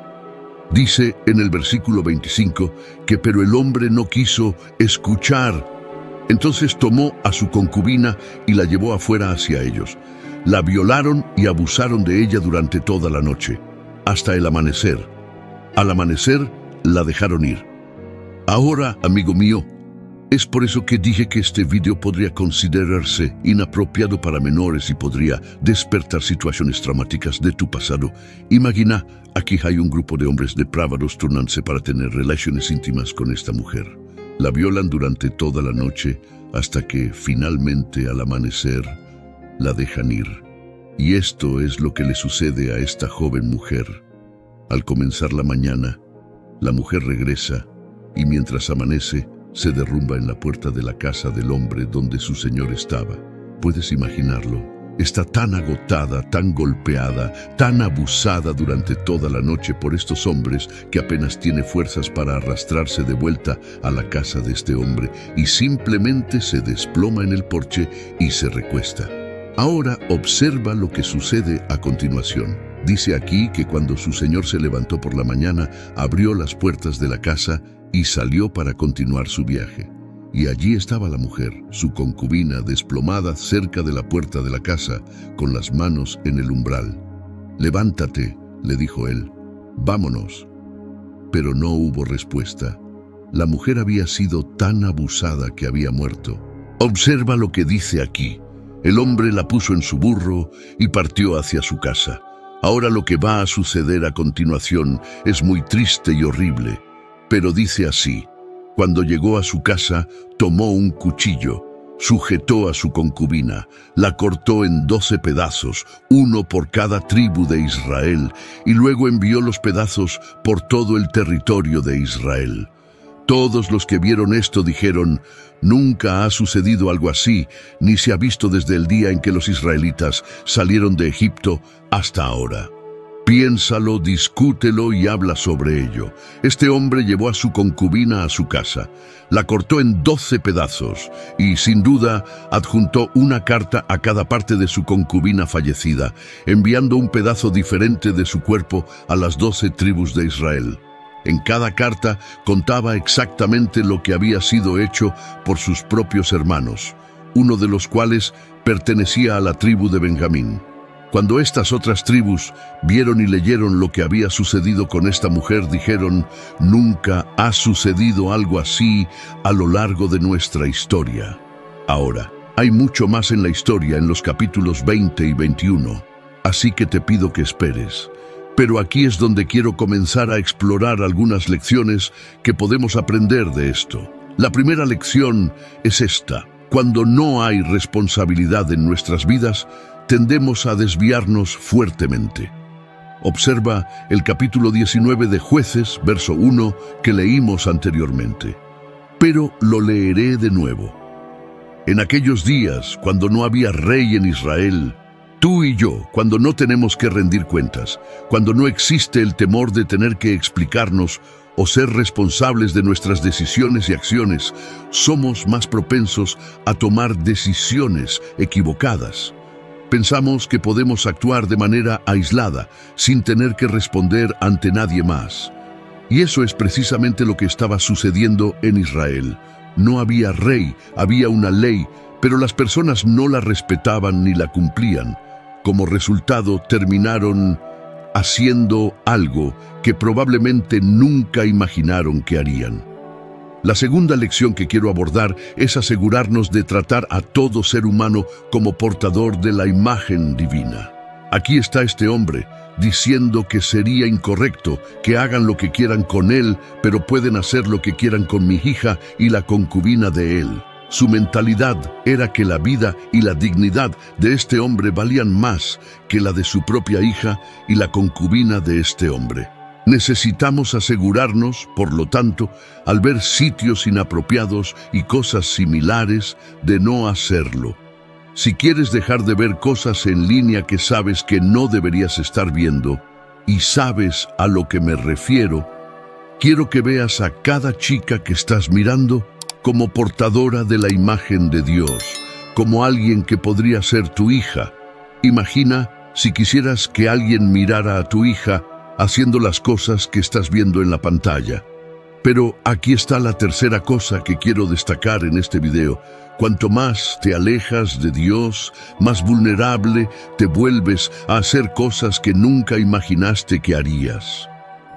Speaker 1: Dice en el versículo veinticinco que pero el hombre no quiso escuchar. Entonces tomó a su concubina y la llevó afuera hacia ellos. La violaron y abusaron de ella durante toda la noche, hasta el amanecer. Al amanecer, la dejaron ir. Ahora, amigo mío, es por eso que dije que este video podría considerarse inapropiado para menores y podría despertar situaciones traumáticas de tu pasado. Imagina, aquí hay un grupo de hombres depravados turnándose para tener relaciones íntimas con esta mujer. La violan durante toda la noche hasta que finalmente al amanecer la dejan ir. Y esto es lo que le sucede a esta joven mujer. Al comenzar la mañana, la mujer regresa y mientras amanece, se derrumba en la puerta de la casa del hombre donde su señor estaba. ¿Puedes imaginarlo? Está tan agotada, tan golpeada, tan abusada durante toda la noche por estos hombres que apenas tiene fuerzas para arrastrarse de vuelta a la casa de este hombre y simplemente se desploma en el porche y se recuesta. Ahora observa lo que sucede a continuación. Dice aquí que cuando su señor se levantó por la mañana, abrió las puertas de la casa y salió para continuar su viaje. Y allí estaba la mujer, su concubina, desplomada cerca de la puerta de la casa, con las manos en el umbral. «Levántate», le dijo él, «vámonos». Pero no hubo respuesta. La mujer había sido tan abusada que había muerto. Observa lo que dice aquí. El hombre la puso en su burro y partió hacia su casa. Ahora lo que va a suceder a continuación es muy triste y horrible, pero dice así: cuando llegó a su casa, tomó un cuchillo, sujetó a su concubina, la cortó en doce pedazos, uno por cada tribu de Israel, y luego envió los pedazos por todo el territorio de Israel. Todos los que vieron esto dijeron: nunca ha sucedido algo así, ni se ha visto desde el día en que los israelitas salieron de Egipto hasta ahora. Piénsalo, discútelo y habla sobre ello. Este hombre llevó a su concubina a su casa, la cortó en doce pedazos y, sin duda, adjuntó una carta a cada parte de su concubina fallecida, enviando un pedazo diferente de su cuerpo a las doce tribus de Israel. En cada carta contaba exactamente lo que había sido hecho por sus propios hermanos, uno de los cuales pertenecía a la tribu de Benjamín. Cuando estas otras tribus vieron y leyeron lo que había sucedido con esta mujer, dijeron: nunca ha sucedido algo así a lo largo de nuestra historia. Ahora, hay mucho más en la historia en los capítulos veinte y veintiuno, así que te pido que esperes. Pero aquí es donde quiero comenzar a explorar algunas lecciones que podemos aprender de esto. La primera lección es esta: cuando no hay responsabilidad en nuestras vidas, tendemos a desviarnos fuertemente. Observa el capítulo diecinueve de Jueces, verso uno, que leímos anteriormente. Pero lo leeré de nuevo. En aquellos días, cuando no había rey en Israel, tú y yo, cuando no tenemos que rendir cuentas, cuando no existe el temor de tener que explicarnos o ser responsables de nuestras decisiones y acciones, somos más propensos a tomar decisiones equivocadas. Pensamos que podemos actuar de manera aislada, sin tener que responder ante nadie más. Y eso es precisamente lo que estaba sucediendo en Israel. No había rey, había una ley, pero las personas no la respetaban ni la cumplían. Como resultado, terminaron haciendo algo que probablemente nunca imaginaron que harían. La segunda lección que quiero abordar es asegurarnos de tratar a todo ser humano como portador de la imagen divina. Aquí está este hombre diciendo que sería incorrecto que hagan lo que quieran con él, pero pueden hacer lo que quieran con mi hija y la concubina de él. Su mentalidad era que la vida y la dignidad de este hombre valían más que la de su propia hija y la concubina de este hombre. Necesitamos asegurarnos, por lo tanto, al ver sitios inapropiados y cosas similares, de no hacerlo. Si quieres dejar de ver cosas en línea que sabes que no deberías estar viendo, y sabes a lo que me refiero, quiero que veas a cada chica que estás mirando como portadora de la imagen de Dios, como alguien que podría ser tu hija. Imagina si quisieras que alguien mirara a tu hija haciendo las cosas que estás viendo en la pantalla. Pero aquí está la tercera cosa que quiero destacar en este video. Cuanto más te alejas de Dios, más vulnerable te vuelves a hacer cosas que nunca imaginaste que harías.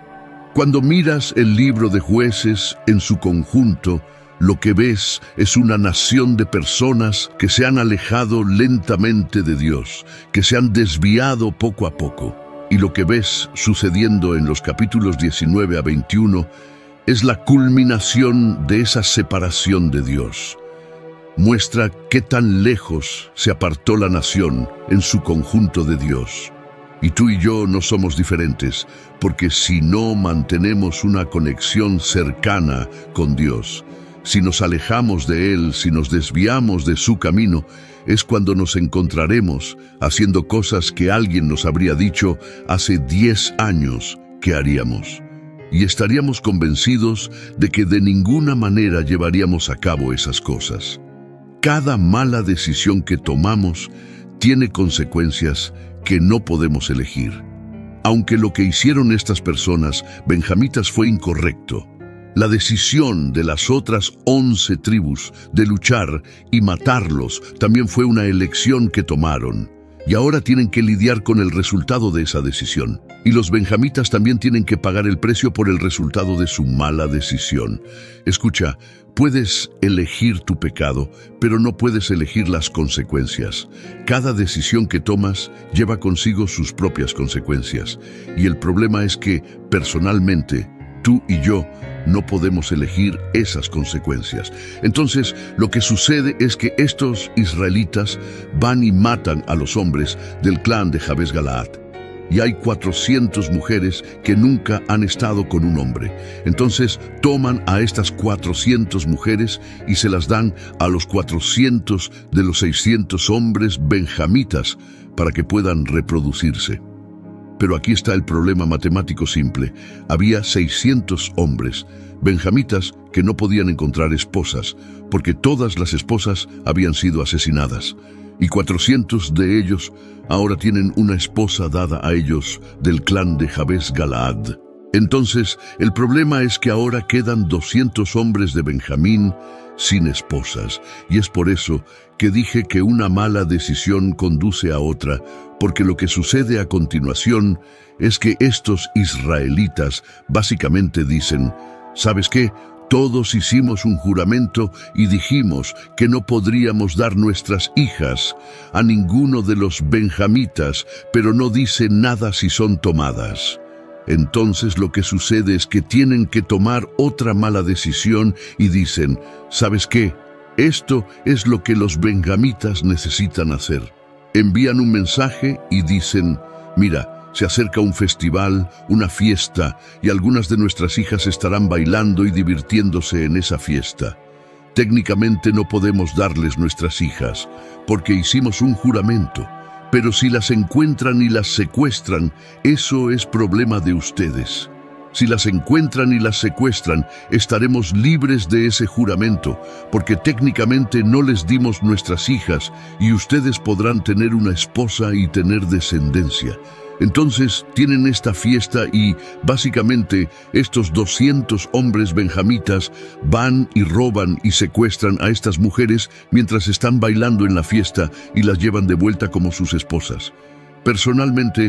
Speaker 1: Cuando miras el libro de Jueces en su conjunto, lo que ves es una nación de personas que se han alejado lentamente de Dios, que se han desviado poco a poco. Y lo que ves sucediendo en los capítulos diecinueve a veintiuno es la culminación de esa separación de Dios. Muestra qué tan lejos se apartó la nación en su conjunto de Dios. Y tú y yo no somos diferentes, porque si no mantenemos una conexión cercana con Dios, si nos alejamos de Él, si nos desviamos de su camino, es cuando nos encontraremos haciendo cosas que alguien nos habría dicho hace diez años que haríamos. Y estaríamos convencidos de que de ninguna manera llevaríamos a cabo esas cosas. Cada mala decisión que tomamos tiene consecuencias que no podemos elegir. Aunque lo que hicieron estas personas benjamitas fue incorrecto, la decisión de las otras once tribus de luchar y matarlos también fue una elección que tomaron. Y ahora tienen que lidiar con el resultado de esa decisión. Y los benjamitas también tienen que pagar el precio por el resultado de su mala decisión. Escucha, puedes elegir tu pecado, pero no puedes elegir las consecuencias. Cada decisión que tomas lleva consigo sus propias consecuencias. Y el problema es que, personalmente, tú y yo no podemos elegir esas consecuencias. Entonces, lo que sucede es que estos israelitas van y matan a los hombres del clan de Jabes Galaad. Y hay cuatrocientas mujeres que nunca han estado con un hombre. Entonces, toman a estas cuatrocientas mujeres y se las dan a los cuatrocientos de los seiscientos hombres benjamitas para que puedan reproducirse. Pero aquí está el problema matemático simple. Había seiscientos hombres, benjamitas, que no podían encontrar esposas, porque todas las esposas habían sido asesinadas. Y cuatrocientos de ellos ahora tienen una esposa dada a ellos del clan de Jabes Galaad. Entonces, el problema es que ahora quedan doscientos hombres de Benjamín sin esposas. Y es por eso que dije que una mala decisión conduce a otra, porque lo que sucede a continuación es que estos israelitas básicamente dicen, ¿sabes qué? Todos hicimos un juramento y dijimos que no podríamos dar nuestras hijas a ninguno de los benjamitas, pero no dice nada si son tomadas. Entonces lo que sucede es que tienen que tomar otra mala decisión y dicen, ¿sabes qué? Esto es lo que los benjamitas necesitan hacer. Envían un mensaje y dicen, mira, se acerca un festival, una fiesta, y algunas de nuestras hijas estarán bailando y divirtiéndose en esa fiesta. Técnicamente no podemos darles nuestras hijas, porque hicimos un juramento. Pero si las encuentran y las secuestran, eso es problema de ustedes. Si las encuentran y las secuestran, estaremos libres de ese juramento, porque técnicamente no les dimos nuestras hijas y ustedes podrán tener una esposa y tener descendencia. Entonces tienen esta fiesta y, básicamente, estos doscientos hombres benjamitas van y roban y secuestran a estas mujeres mientras están bailando en la fiesta y las llevan de vuelta como sus esposas. Personalmente,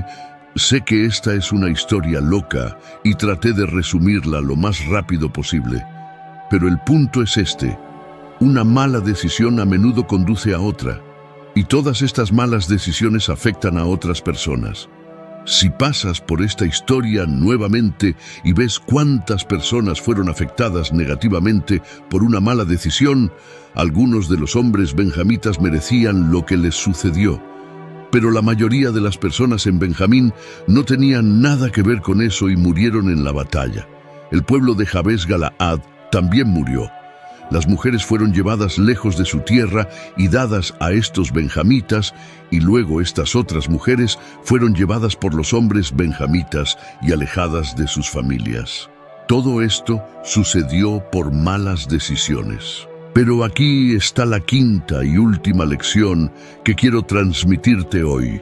Speaker 1: Sé que esta es una historia loca y traté de resumirla lo más rápido posible, pero el punto es este. Una mala decisión a menudo conduce a otra, y todas estas malas decisiones afectan a otras personas. Si pasas por esta historia nuevamente y ves cuántas personas fueron afectadas negativamente por una mala decisión, algunos de los hombres benjamitas merecían lo que les sucedió. Pero la mayoría de las personas en Benjamín no tenían nada que ver con eso y murieron en la batalla. El pueblo de Jabes Galaad también murió. Las mujeres fueron llevadas lejos de su tierra y dadas a estos benjamitas, y luego estas otras mujeres fueron llevadas por los hombres benjamitas y alejadas de sus familias. Todo esto sucedió por malas decisiones. Pero aquí está la quinta y última lección que quiero transmitirte hoy.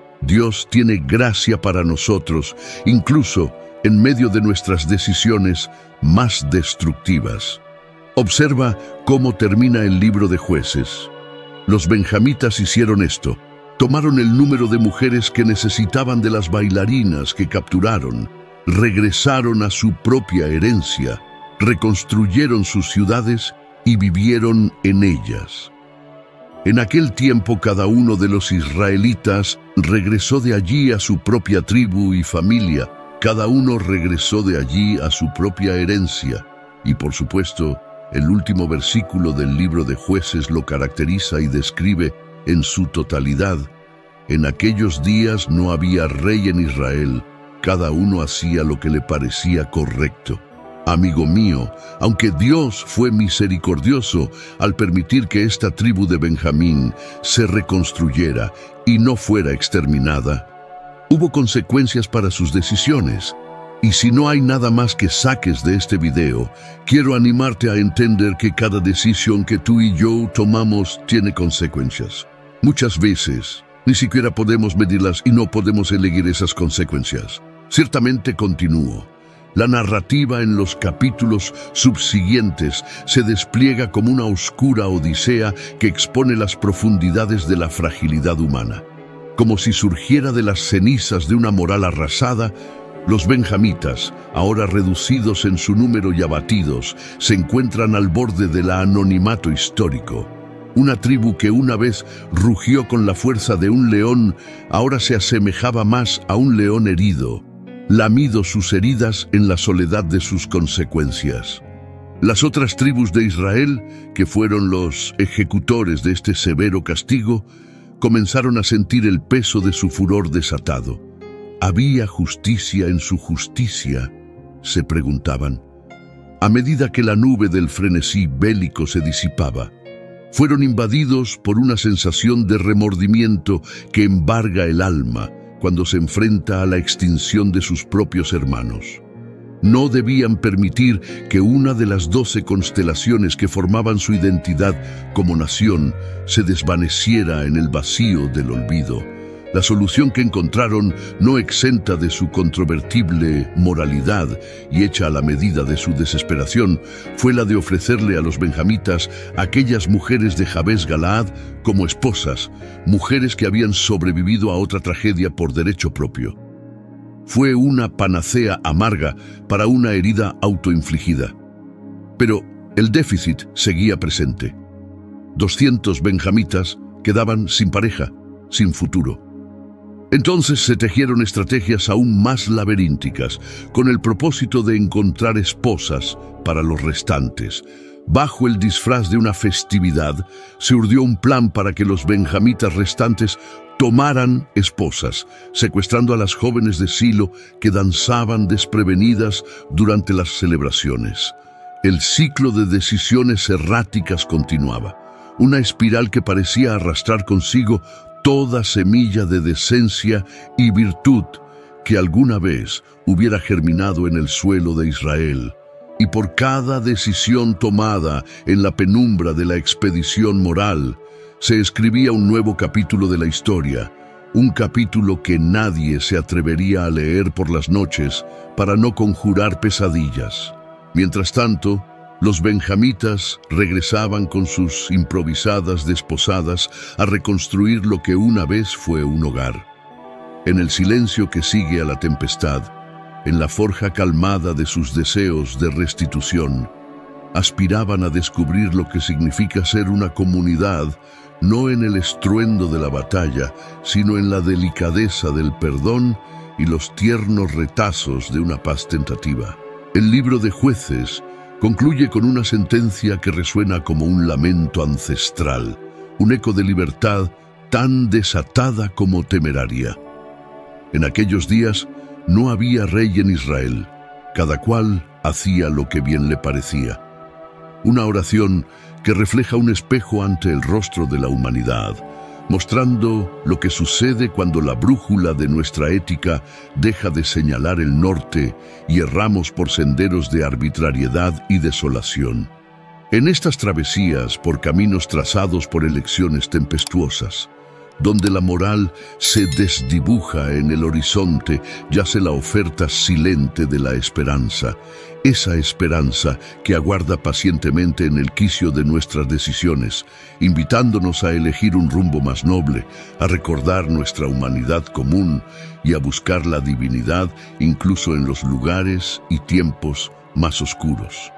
Speaker 1: Dios tiene gracia para nosotros, incluso en medio de nuestras decisiones más destructivas. Observa cómo termina el libro de Jueces. Los benjamitas hicieron esto. Tomaron el número de mujeres que necesitaban de las bailarinas que capturaron, regresaron a su propia herencia, reconstruyeron sus ciudades y vivieron en ellas. En aquel tiempo cada uno de los israelitas regresó de allí a su propia tribu y familia, cada uno regresó de allí a su propia herencia, y por supuesto, el último versículo del libro de Jueces lo caracteriza y describe en su totalidad. En aquellos días no había rey en Israel, cada uno hacía lo que le parecía correcto. Amigo mío, aunque Dios fue misericordioso al permitir que esta tribu de Benjamín se reconstruyera y no fuera exterminada, hubo consecuencias para sus decisiones. Y si no hay nada más que saques de este video, quiero animarte a entender que cada decisión que tú y yo tomamos tiene consecuencias. Muchas veces, ni siquiera podemos medirlas y no podemos elegir esas consecuencias. Ciertamente continúo. La narrativa en los capítulos subsiguientes se despliega como una oscura odisea que expone las profundidades de la fragilidad humana. Como si surgiera de las cenizas de una moral arrasada, los benjamitas, ahora reducidos en su número y abatidos, se encuentran al borde del anonimato histórico. Una tribu que una vez rugió con la fuerza de un león, ahora se asemejaba más a un león herido, lamido sus heridas en la soledad de sus consecuencias. Las otras tribus de Israel, que fueron los ejecutores de este severo castigo, comenzaron a sentir el peso de su furor desatado. ¿Había justicia en su justicia?, se preguntaban. A medida que la nube del frenesí bélico se disipaba, fueron invadidos por una sensación de remordimiento que embarga el alma cuando se enfrenta a la extinción de sus propios hermanos. No debían permitir que una de las doce constelaciones que formaban su identidad como nación se desvaneciera en el vacío del olvido. La solución que encontraron, no exenta de su controvertible moralidad y hecha a la medida de su desesperación, fue la de ofrecerle a los benjamitas aquellas mujeres de Jabes Galaad como esposas, mujeres que habían sobrevivido a otra tragedia por derecho propio. Fue una panacea amarga para una herida autoinfligida. Pero el déficit seguía presente. Doscientos benjamitas quedaban sin pareja, sin futuro. Entonces se tejieron estrategias aún más laberínticas, con el propósito de encontrar esposas para los restantes. Bajo el disfraz de una festividad, se urdió un plan para que los benjamitas restantes tomaran esposas, secuestrando a las jóvenes de Silo que danzaban desprevenidas durante las celebraciones. El ciclo de decisiones erráticas continuaba, una espiral que parecía arrastrar consigo toda semilla de decencia y virtud que alguna vez hubiera germinado en el suelo de Israel. Y por cada decisión tomada en la penumbra de la expedición moral, se escribía un nuevo capítulo de la historia, un capítulo que nadie se atrevería a leer por las noches para no conjurar pesadillas. Mientras tanto, los benjamitas regresaban con sus improvisadas desposadas a reconstruir lo que una vez fue un hogar. En el silencio que sigue a la tempestad, en la forja calmada de sus deseos de restitución, aspiraban a descubrir lo que significa ser una comunidad, no en el estruendo de la batalla, sino en la delicadeza del perdón y los tiernos retazos de una paz tentativa. El libro de Jueces concluye con una sentencia que resuena como un lamento ancestral, un eco de libertad tan desatada como temeraria. En aquellos días no había rey en Israel, cada cual hacía lo que bien le parecía. Una oración que refleja un espejo ante el rostro de la humanidad, mostrando lo que sucede cuando la brújula de nuestra ética deja de señalar el norte y erramos por senderos de arbitrariedad y desolación. En estas travesías por caminos trazados por elecciones tempestuosas, donde la moral se desdibuja en el horizonte, yace la oferta silente de la esperanza, esa esperanza que aguarda pacientemente en el quicio de nuestras decisiones, invitándonos a elegir un rumbo más noble, a recordar nuestra humanidad común y a buscar la divinidad incluso en los lugares y tiempos más oscuros.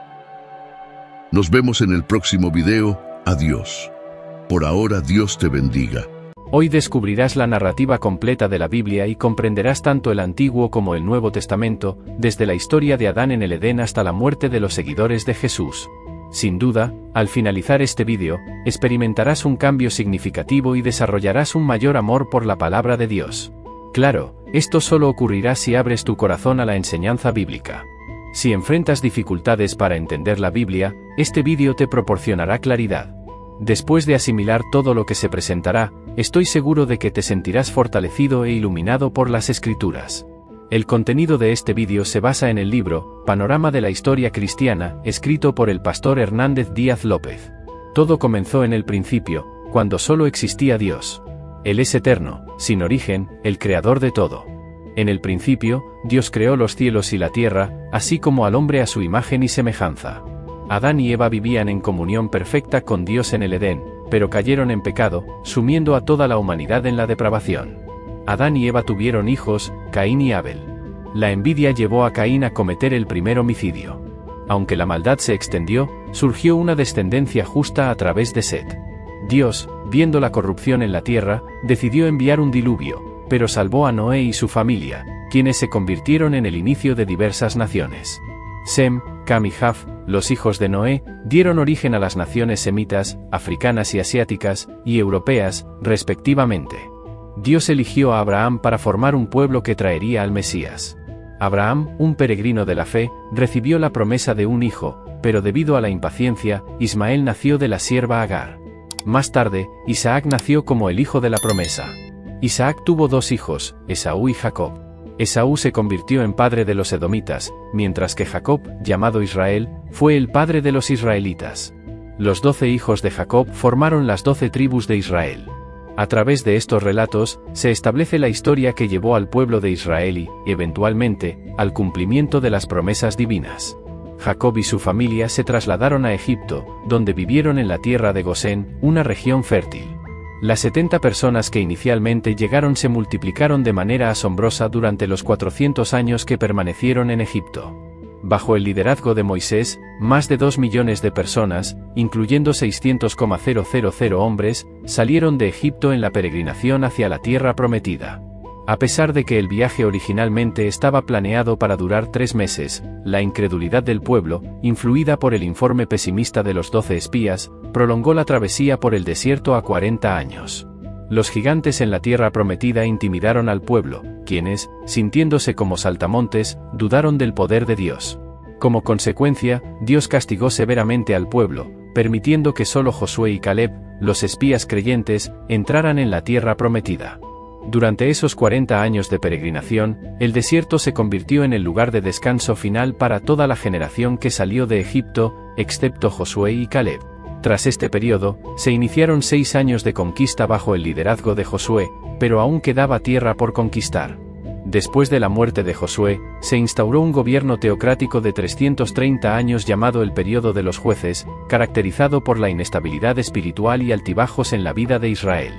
Speaker 1: Nos vemos en el próximo video. Adiós. Por ahora, Dios te bendiga.
Speaker 2: Hoy descubrirás la narrativa completa de la Biblia y comprenderás tanto el Antiguo como el Nuevo Testamento, desde la historia de Adán en el Edén hasta la muerte de los seguidores de Jesús. Sin duda, al finalizar este vídeo, experimentarás un cambio significativo y desarrollarás un mayor amor por la palabra de Dios. Claro, esto solo ocurrirá si abres tu corazón a la enseñanza bíblica. Si enfrentas dificultades para entender la Biblia, este vídeo te proporcionará claridad. Después de asimilar todo lo que se presentará, estoy seguro de que te sentirás fortalecido e iluminado por las Escrituras. El contenido de este vídeo se basa en el libro Panorama de la Historia Cristiana, escrito por el pastor Hernández Díaz López. Todo comenzó en el principio, cuando solo existía Dios. Él es eterno, sin origen, el creador de todo. En el principio, Dios creó los cielos y la tierra, así como al hombre a su imagen y semejanza. Adán y Eva vivían en comunión perfecta con Dios en el Edén, pero cayeron en pecado, sumiendo a toda la humanidad en la depravación. Adán y Eva tuvieron hijos, Caín y Abel. La envidia llevó a Caín a cometer el primer homicidio. Aunque la maldad se extendió, surgió una descendencia justa a través de Set. Dios, viendo la corrupción en la tierra, decidió enviar un diluvio, pero salvó a Noé y su familia, quienes se convirtieron en el inicio de diversas naciones. Sem, Cam y Jaf, los hijos de Noé, dieron origen a las naciones semitas, africanas y asiáticas, y europeas, respectivamente. Dios eligió a Abraham para formar un pueblo que traería al Mesías. Abraham, un peregrino de la fe, recibió la promesa de un hijo, pero debido a la impaciencia, Ismael nació de la sierva Agar. Más tarde, Isaac nació como el hijo de la promesa. Isaac tuvo dos hijos, Esaú y Jacob. Esaú se convirtió en padre de los edomitas, mientras que Jacob, llamado Israel, fue el padre de los israelitas. Los doce hijos de Jacob formaron las doce tribus de Israel. A través de estos relatos, se establece la historia que llevó al pueblo de Israel y, eventualmente, al cumplimiento de las promesas divinas. Jacob y su familia se trasladaron a Egipto, donde vivieron en la tierra de Gosén, una región fértil. Las setenta personas que inicialmente llegaron se multiplicaron de manera asombrosa durante los cuatrocientos años que permanecieron en Egipto. Bajo el liderazgo de Moisés, más de dos millones de personas, incluyendo seiscientos mil hombres, salieron de Egipto en la peregrinación hacia la tierra prometida. A pesar de que el viaje originalmente estaba planeado para durar tres meses, la incredulidad del pueblo, influida por el informe pesimista de los doce espías, prolongó la travesía por el desierto a cuarenta años. Los gigantes en la tierra prometida intimidaron al pueblo, quienes, sintiéndose como saltamontes, dudaron del poder de Dios. Como consecuencia, Dios castigó severamente al pueblo, permitiendo que solo Josué y Caleb, los espías creyentes, entraran en la tierra prometida. Durante esos cuarenta años de peregrinación, el desierto se convirtió en el lugar de descanso final para toda la generación que salió de Egipto, excepto Josué y Caleb. Tras este periodo, se iniciaron seis años de conquista bajo el liderazgo de Josué, pero aún quedaba tierra por conquistar. Después de la muerte de Josué, se instauró un gobierno teocrático de trescientos treinta años llamado el Período de los Jueces, caracterizado por la inestabilidad espiritual y altibajos en la vida de Israel.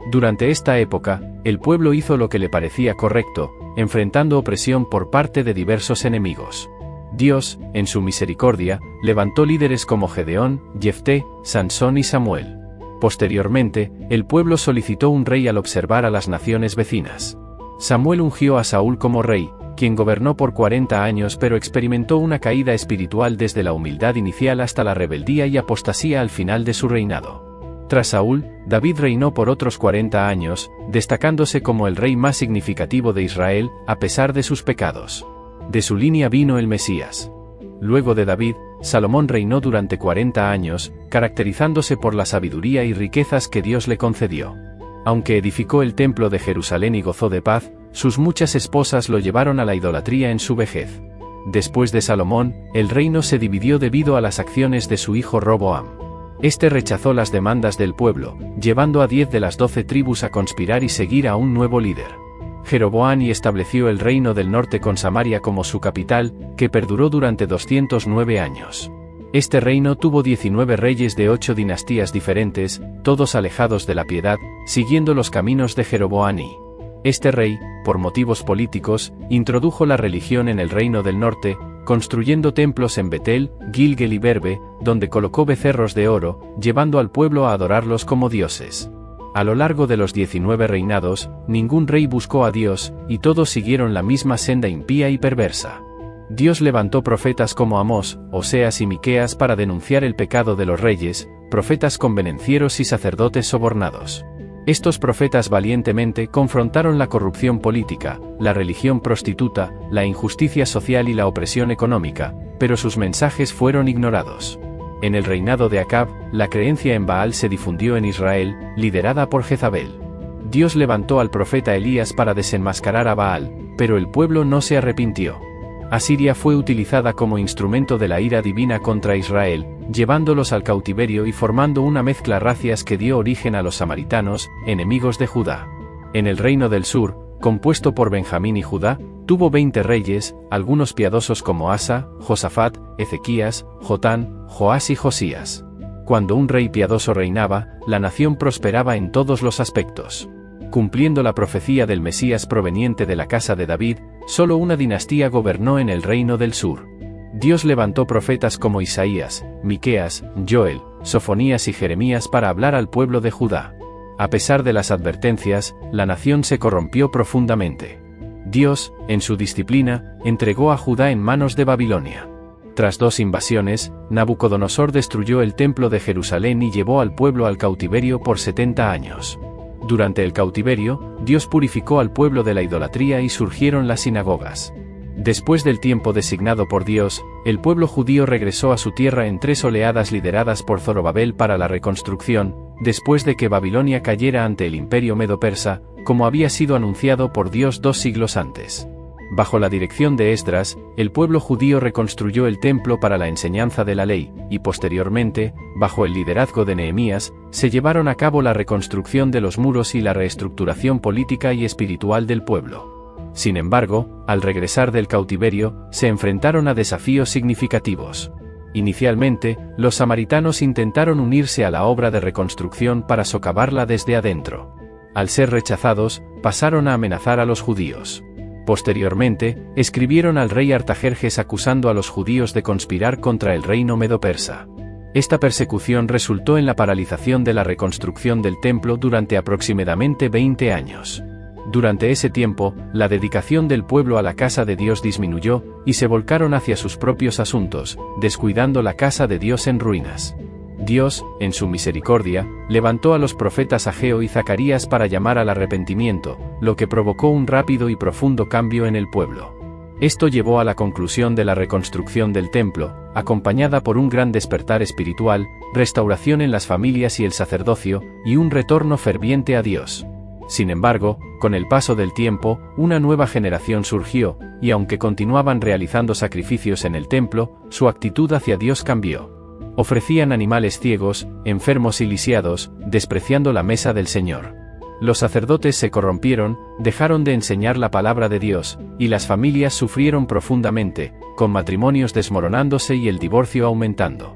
Speaker 2: Durante esta época, el pueblo hizo lo que le parecía correcto, enfrentando opresión por parte de diversos enemigos. Dios, en su misericordia, levantó líderes como Gedeón, Jefté, Sansón y Samuel. Posteriormente, el pueblo solicitó un rey al observar a las naciones vecinas. Samuel ungió a Saúl como rey, quien gobernó por cuarenta años pero experimentó una caída espiritual desde la humildad inicial hasta la rebeldía y apostasía al final de su reinado. Tras Saúl, David reinó por otros cuarenta años, destacándose como el rey más significativo de Israel, a pesar de sus pecados. De su línea vino el Mesías. Luego de David, Salomón reinó durante cuarenta años, caracterizándose por la sabiduría y riquezas que Dios le concedió. Aunque edificó el templo de Jerusalén y gozó de paz, sus muchas esposas lo llevaron a la idolatría en su vejez. Después de Salomón, el reino se dividió debido a las acciones de su hijo Roboam. Este rechazó las demandas del pueblo, llevando a diez de las doce tribus a conspirar y seguir a un nuevo líder. Jeroboam y estableció el reino del norte con Samaria como su capital, que perduró durante doscientos nueve años. Este reino tuvo diecinueve reyes de ocho dinastías diferentes, todos alejados de la piedad, siguiendo los caminos de Jeroboam y este rey, por motivos políticos, introdujo la religión en el reino del norte, construyendo templos en Betel, Gilgal y Berbe, donde colocó becerros de oro, llevando al pueblo a adorarlos como dioses. A lo largo de los diecinueve reinados, ningún rey buscó a Dios, y todos siguieron la misma senda impía y perversa. Dios levantó profetas como Amós, Oseas y Miqueas para denunciar el pecado de los reyes, profetas convenencieros y sacerdotes sobornados. Estos profetas valientemente confrontaron la corrupción política, la religión prostituta, la injusticia social y la opresión económica, pero sus mensajes fueron ignorados. En el reinado de Acab, la creencia en Baal se difundió en Israel, liderada por Jezabel. Dios levantó al profeta Elías para desenmascarar a Baal, pero el pueblo no se arrepintió. Asiria fue utilizada como instrumento de la ira divina contra Israel, llevándolos al cautiverio y formando una mezcla racias que dio origen a los samaritanos, enemigos de Judá. En el reino del sur, compuesto por Benjamín y Judá, tuvo veinte reyes, algunos piadosos como Asa, Josafat, Ezequías, Jotán, Joás y Josías. Cuando un rey piadoso reinaba, la nación prosperaba en todos los aspectos. Cumpliendo la profecía del Mesías proveniente de la casa de David, solo una dinastía gobernó en el reino del sur. Dios levantó profetas como Isaías, Miqueas, Joel, Sofonías y Jeremías para hablar al pueblo de Judá. A pesar de las advertencias, la nación se corrompió profundamente. Dios, en su disciplina, entregó a Judá en manos de Babilonia. Tras dos invasiones, Nabucodonosor destruyó el templo de Jerusalén y llevó al pueblo al cautiverio por setenta años. Durante el cautiverio, Dios purificó al pueblo de la idolatría y surgieron las sinagogas. Después del tiempo designado por Dios, el pueblo judío regresó a su tierra en tres oleadas lideradas por Zorobabel para la reconstrucción, después de que Babilonia cayera ante el imperio medo-persa, como había sido anunciado por Dios dos siglos antes. Bajo la dirección de Esdras, el pueblo judío reconstruyó el templo para la enseñanza de la ley, y posteriormente, bajo el liderazgo de Nehemías, se llevaron a cabo la reconstrucción de los muros y la reestructuración política y espiritual del pueblo. Sin embargo, al regresar del cautiverio, se enfrentaron a desafíos significativos. Inicialmente, los samaritanos intentaron unirse a la obra de reconstrucción para socavarla desde adentro. Al ser rechazados, pasaron a amenazar a los judíos. Posteriormente, escribieron al rey Artajerjes acusando a los judíos de conspirar contra el reino medo-persa. Esta persecución resultó en la paralización de la reconstrucción del templo durante aproximadamente veinte años. Durante ese tiempo, la dedicación del pueblo a la casa de Dios disminuyó, y se volcaron hacia sus propios asuntos, descuidando la casa de Dios en ruinas. Dios, en su misericordia, levantó a los profetas Ageo y Zacarías para llamar al arrepentimiento, lo que provocó un rápido y profundo cambio en el pueblo. Esto llevó a la conclusión de la reconstrucción del templo, acompañada por un gran despertar espiritual, restauración en las familias y el sacerdocio, y un retorno ferviente a Dios. Sin embargo, con el paso del tiempo, una nueva generación surgió, y aunque continuaban realizando sacrificios en el templo, su actitud hacia Dios cambió. Ofrecían animales ciegos, enfermos y lisiados, despreciando la mesa del Señor. Los sacerdotes se corrompieron, dejaron de enseñar la palabra de Dios, y las familias sufrieron profundamente, con matrimonios desmoronándose y el divorcio aumentando.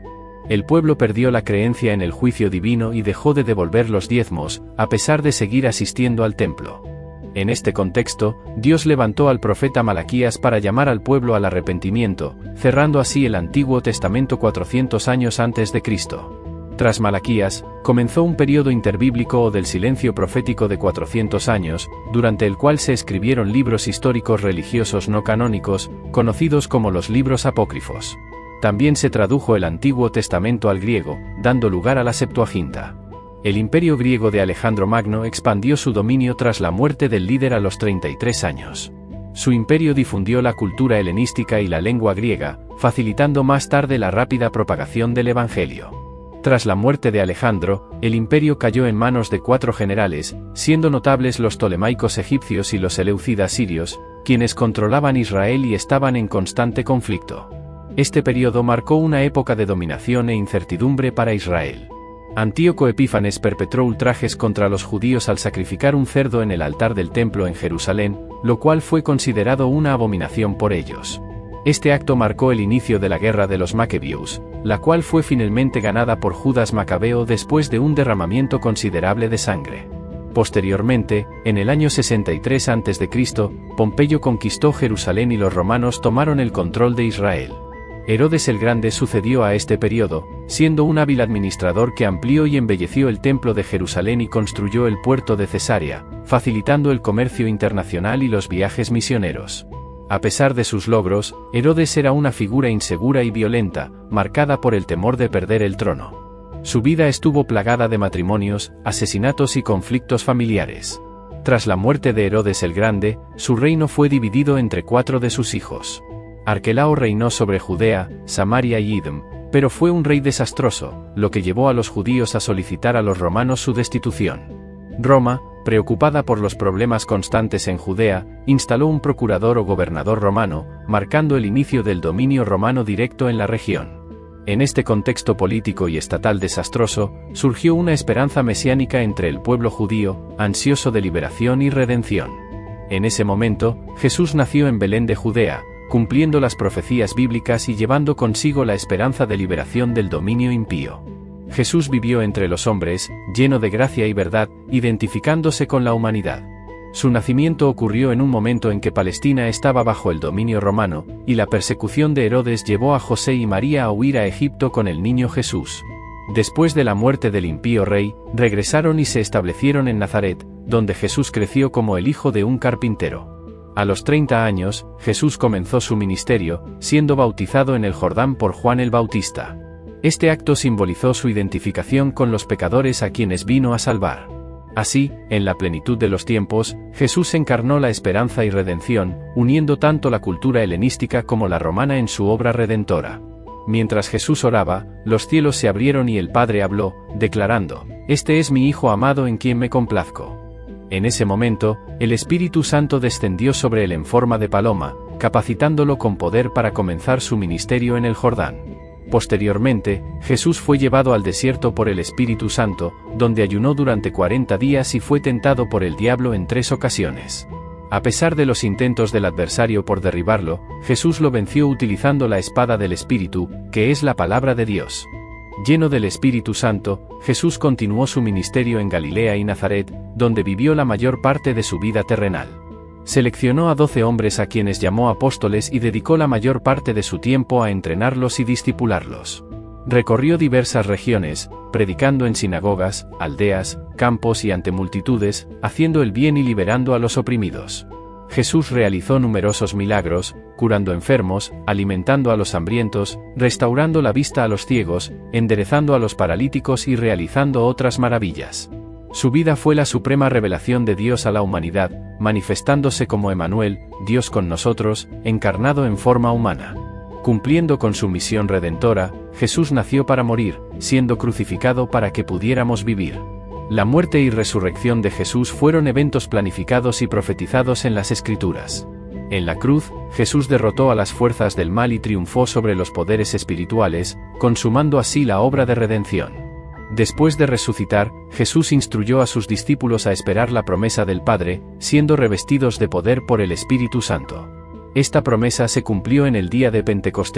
Speaker 2: El pueblo perdió la creencia en el juicio divino y dejó de devolver los diezmos, a pesar de seguir asistiendo al templo. En este contexto, Dios levantó al profeta Malaquías para llamar al pueblo al arrepentimiento, cerrando así el Antiguo Testamento cuatrocientos años antes de Cristo. Tras Malaquías, comenzó un período interbíblico o del silencio profético de cuatrocientos años, durante el cual se escribieron libros históricos religiosos no canónicos, conocidos como los libros apócrifos. También se tradujo el Antiguo Testamento al griego, dando lugar a la Septuaginta. El imperio griego de Alejandro Magno expandió su dominio tras la muerte del líder a los treinta y tres años. Su imperio difundió la cultura helenística y la lengua griega, facilitando más tarde la rápida propagación del Evangelio. Tras la muerte de Alejandro, el imperio cayó en manos de cuatro generales, siendo notables los tolemaicos egipcios y los seleucidas sirios, quienes controlaban Israel y estaban en constante conflicto. Este periodo marcó una época de dominación e incertidumbre para Israel. Antíoco Epífanes perpetró ultrajes contra los judíos al sacrificar un cerdo en el altar del templo en Jerusalén, lo cual fue considerado una abominación por ellos. Este acto marcó el inicio de la guerra de los Macabeos, la cual fue finalmente ganada por Judas Macabeo después de un derramamiento considerable de sangre. Posteriormente, en el año sesenta y tres antes de Cristo, Pompeyo conquistó Jerusalén y los romanos tomaron el control de Israel. Herodes el Grande sucedió a este periodo, siendo un hábil administrador que amplió y embelleció el templo de Jerusalén y construyó el puerto de Cesarea, facilitando el comercio internacional y los viajes misioneros. A pesar de sus logros, Herodes era una figura insegura y violenta, marcada por el temor de perder el trono. Su vida estuvo plagada de matrimonios, asesinatos y conflictos familiares. Tras la muerte de Herodes el Grande, su reino fue dividido entre cuatro de sus hijos. Arquelao reinó sobre Judea, Samaria y Idum, pero fue un rey desastroso, lo que llevó a los judíos a solicitar a los romanos su destitución. Roma, preocupada por los problemas constantes en Judea, instaló un procurador o gobernador romano, marcando el inicio del dominio romano directo en la región. En este contexto político y estatal desastroso, surgió una esperanza mesiánica entre el pueblo judío, ansioso de liberación y redención. En ese momento, Jesús nació en Belén de Judea, cumpliendo las profecías bíblicas y llevando consigo la esperanza de liberación del dominio impío. Jesús vivió entre los hombres, lleno de gracia y verdad, identificándose con la humanidad. Su nacimiento ocurrió en un momento en que Palestina estaba bajo el dominio romano, y la persecución de Herodes llevó a José y María a huir a Egipto con el niño Jesús. Después de la muerte del impío rey, regresaron y se establecieron en Nazaret, donde Jesús creció como el hijo de un carpintero. A los treinta años, Jesús comenzó su ministerio, siendo bautizado en el Jordán por Juan el Bautista. Este acto simbolizó su identificación con los pecadores a quienes vino a salvar. Así, en la plenitud de los tiempos, Jesús encarnó la esperanza y redención, uniendo tanto la cultura helenística como la romana en su obra redentora. Mientras Jesús oraba, los cielos se abrieron y el Padre habló, declarando: «Este es mi Hijo amado en quien me complazco». En ese momento, el Espíritu Santo descendió sobre él en forma de paloma, capacitándolo con poder para comenzar su ministerio en el Jordán. Posteriormente, Jesús fue llevado al desierto por el Espíritu Santo, donde ayunó durante cuarenta días y fue tentado por el diablo en tres ocasiones. A pesar de los intentos del adversario por derribarlo, Jesús lo venció utilizando la espada del Espíritu, que es la palabra de Dios. Lleno del Espíritu Santo, Jesús continuó su ministerio en Galilea y Nazaret, donde vivió la mayor parte de su vida terrenal. Seleccionó a doce hombres a quienes llamó apóstoles y dedicó la mayor parte de su tiempo a entrenarlos y discipularlos. Recorrió diversas regiones, predicando en sinagogas, aldeas, campos y ante multitudes, haciendo el bien y liberando a los oprimidos. Jesús realizó numerosos milagros, curando enfermos, alimentando a los hambrientos, restaurando la vista a los ciegos, enderezando a los paralíticos y realizando otras maravillas. Su vida fue la suprema revelación de Dios a la humanidad, manifestándose como Emmanuel, Dios con nosotros, encarnado en forma humana. Cumpliendo con su misión redentora, Jesús nació para morir, siendo crucificado para que pudiéramos vivir. La muerte y resurrección de Jesús fueron eventos planificados y profetizados en las Escrituras. En la cruz, Jesús derrotó a las fuerzas del mal y triunfó sobre los poderes espirituales, consumando así la obra de redención. Después de resucitar, Jesús instruyó a sus discípulos a esperar la promesa del Padre, siendo revestidos de poder por el Espíritu Santo. Esta promesa se cumplió en el día de Pentecostés,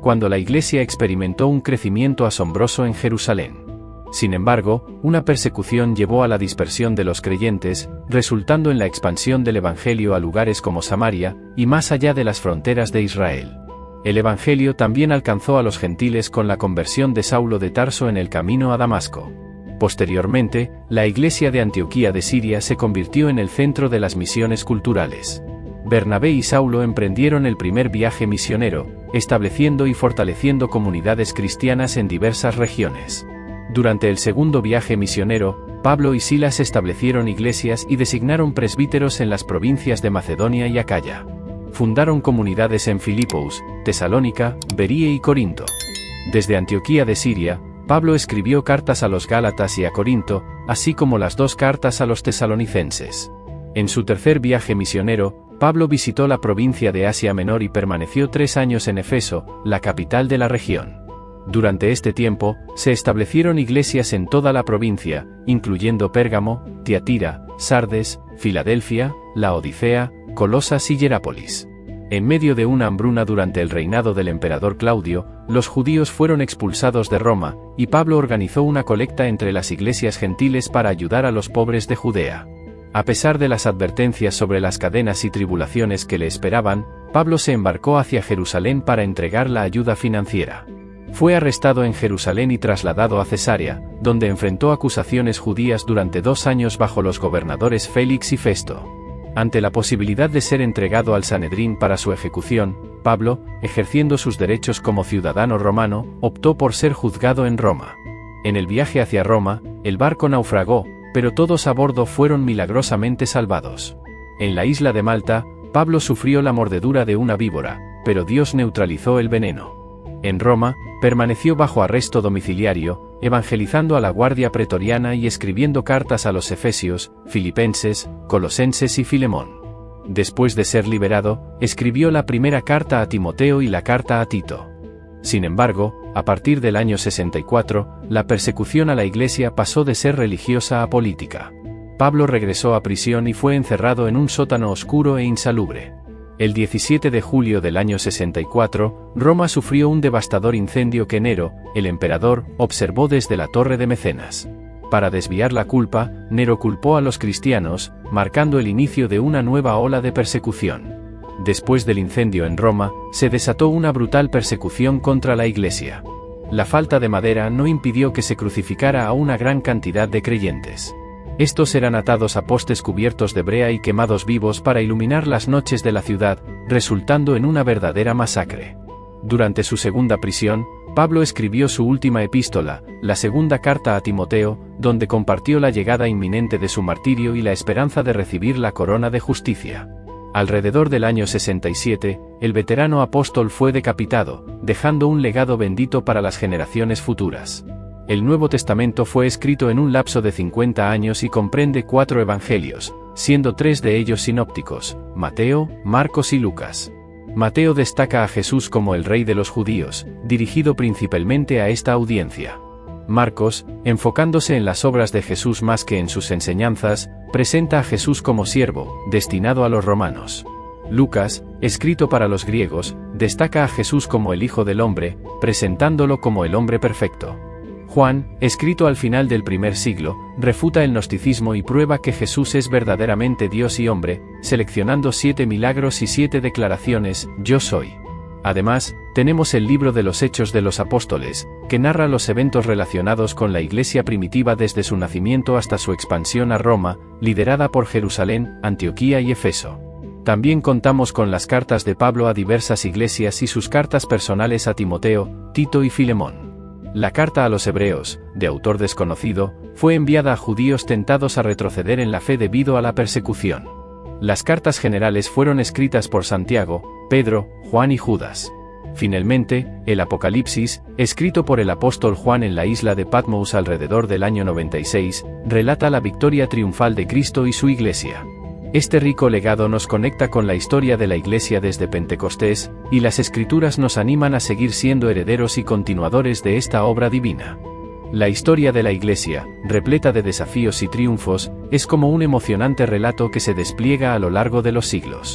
Speaker 2: cuando la Iglesia experimentó un crecimiento asombroso en Jerusalén. Sin embargo, una persecución llevó a la dispersión de los creyentes, resultando en la expansión del Evangelio a lugares como Samaria, y más allá de las fronteras de Israel. El Evangelio también alcanzó a los gentiles con la conversión de Saulo de Tarso en el camino a Damasco. Posteriormente, la Iglesia de Antioquía de Siria se convirtió en el centro de las misiones culturales. Bernabé y Saulo emprendieron el primer viaje misionero, estableciendo y fortaleciendo comunidades cristianas en diversas regiones. Durante el segundo viaje misionero, Pablo y Silas establecieron iglesias y designaron presbíteros en las provincias de Macedonia y Acaya. Fundaron comunidades en Filipos, Tesalónica, Berea y Corinto. Desde Antioquía de Siria, Pablo escribió cartas a los Gálatas y a Corinto, así como las dos cartas a los tesalonicenses. En su tercer viaje misionero, Pablo visitó la provincia de Asia Menor y permaneció tres años en Efeso, la capital de la región. Durante este tiempo, se establecieron iglesias en toda la provincia, incluyendo Pérgamo, Tiatira, Sardes, Filadelfia, Laodicea, Colosas y Hierápolis. En medio de una hambruna durante el reinado del emperador Claudio, los judíos fueron expulsados de Roma, y Pablo organizó una colecta entre las iglesias gentiles para ayudar a los pobres de Judea. A pesar de las advertencias sobre las cadenas y tribulaciones que le esperaban, Pablo se embarcó hacia Jerusalén para entregar la ayuda financiera. Fue arrestado en Jerusalén y trasladado a Cesarea, donde enfrentó acusaciones judías durante dos años bajo los gobernadores Félix y Festo. Ante la posibilidad de ser entregado al Sanedrín para su ejecución, Pablo, ejerciendo sus derechos como ciudadano romano, optó por ser juzgado en Roma. En el viaje hacia Roma, el barco naufragó, pero todos a bordo fueron milagrosamente salvados. En la isla de Malta, Pablo sufrió la mordedura de una víbora, pero Dios neutralizó el veneno. En Roma, permaneció bajo arresto domiciliario, evangelizando a la guardia pretoriana y escribiendo cartas a los efesios, filipenses, colosenses y Filemón. Después de ser liberado, escribió la primera carta a Timoteo y la carta a Tito. Sin embargo, a partir del año sesenta y cuatro, la persecución a la Iglesia pasó de ser religiosa a política. Pablo regresó a prisión y fue encerrado en un sótano oscuro e insalubre. El diecisiete de julio del año sesenta y cuatro, Roma sufrió un devastador incendio que Nero, el emperador, observó desde la torre de Mecenas. Para desviar la culpa, Nero culpó a los cristianos, marcando el inicio de una nueva ola de persecución. Después del incendio en Roma, se desató una brutal persecución contra la Iglesia. La falta de madera no impidió que se crucificara a una gran cantidad de creyentes. Estos eran atados a postes cubiertos de brea y quemados vivos para iluminar las noches de la ciudad, resultando en una verdadera masacre. Durante su segunda prisión, Pablo escribió su última epístola, la segunda carta a Timoteo, donde compartió la llegada inminente de su martirio y la esperanza de recibir la corona de justicia. Alrededor del año sesenta y siete, el veterano apóstol fue decapitado, dejando un legado bendito para las generaciones futuras. El Nuevo Testamento fue escrito en un lapso de cincuenta años y comprende cuatro evangelios, siendo tres de ellos sinópticos, Mateo, Marcos y Lucas. Mateo destaca a Jesús como el Rey de los judíos, dirigido principalmente a esta audiencia. Marcos, enfocándose en las obras de Jesús más que en sus enseñanzas, presenta a Jesús como siervo, destinado a los romanos. Lucas, escrito para los griegos, destaca a Jesús como el Hijo del Hombre, presentándolo como el hombre perfecto. Juan, escrito al final del primer siglo, refuta el gnosticismo y prueba que Jesús es verdaderamente Dios y hombre, seleccionando siete milagros y siete declaraciones, yo soy. Además, tenemos el libro de los Hechos de los Apóstoles, que narra los eventos relacionados con la Iglesia primitiva desde su nacimiento hasta su expansión a Roma, liderada por Jerusalén, Antioquía y Efeso. También contamos con las cartas de Pablo a diversas iglesias y sus cartas personales a Timoteo, Tito y Filemón. La carta a los hebreos, de autor desconocido, fue enviada a judíos tentados a retroceder en la fe debido a la persecución. Las cartas generales fueron escritas por Santiago, Pedro, Juan y Judas. Finalmente, el Apocalipsis, escrito por el apóstol Juan en la isla de Patmos alrededor del año noventa y seis, relata la victoria triunfal de Cristo y su iglesia. Este rico legado nos conecta con la historia de la Iglesia desde Pentecostés, y las Escrituras nos animan a seguir siendo herederos y continuadores de esta obra divina. La historia de la Iglesia, repleta de desafíos y triunfos, es como un emocionante relato que se despliega a lo largo de los siglos.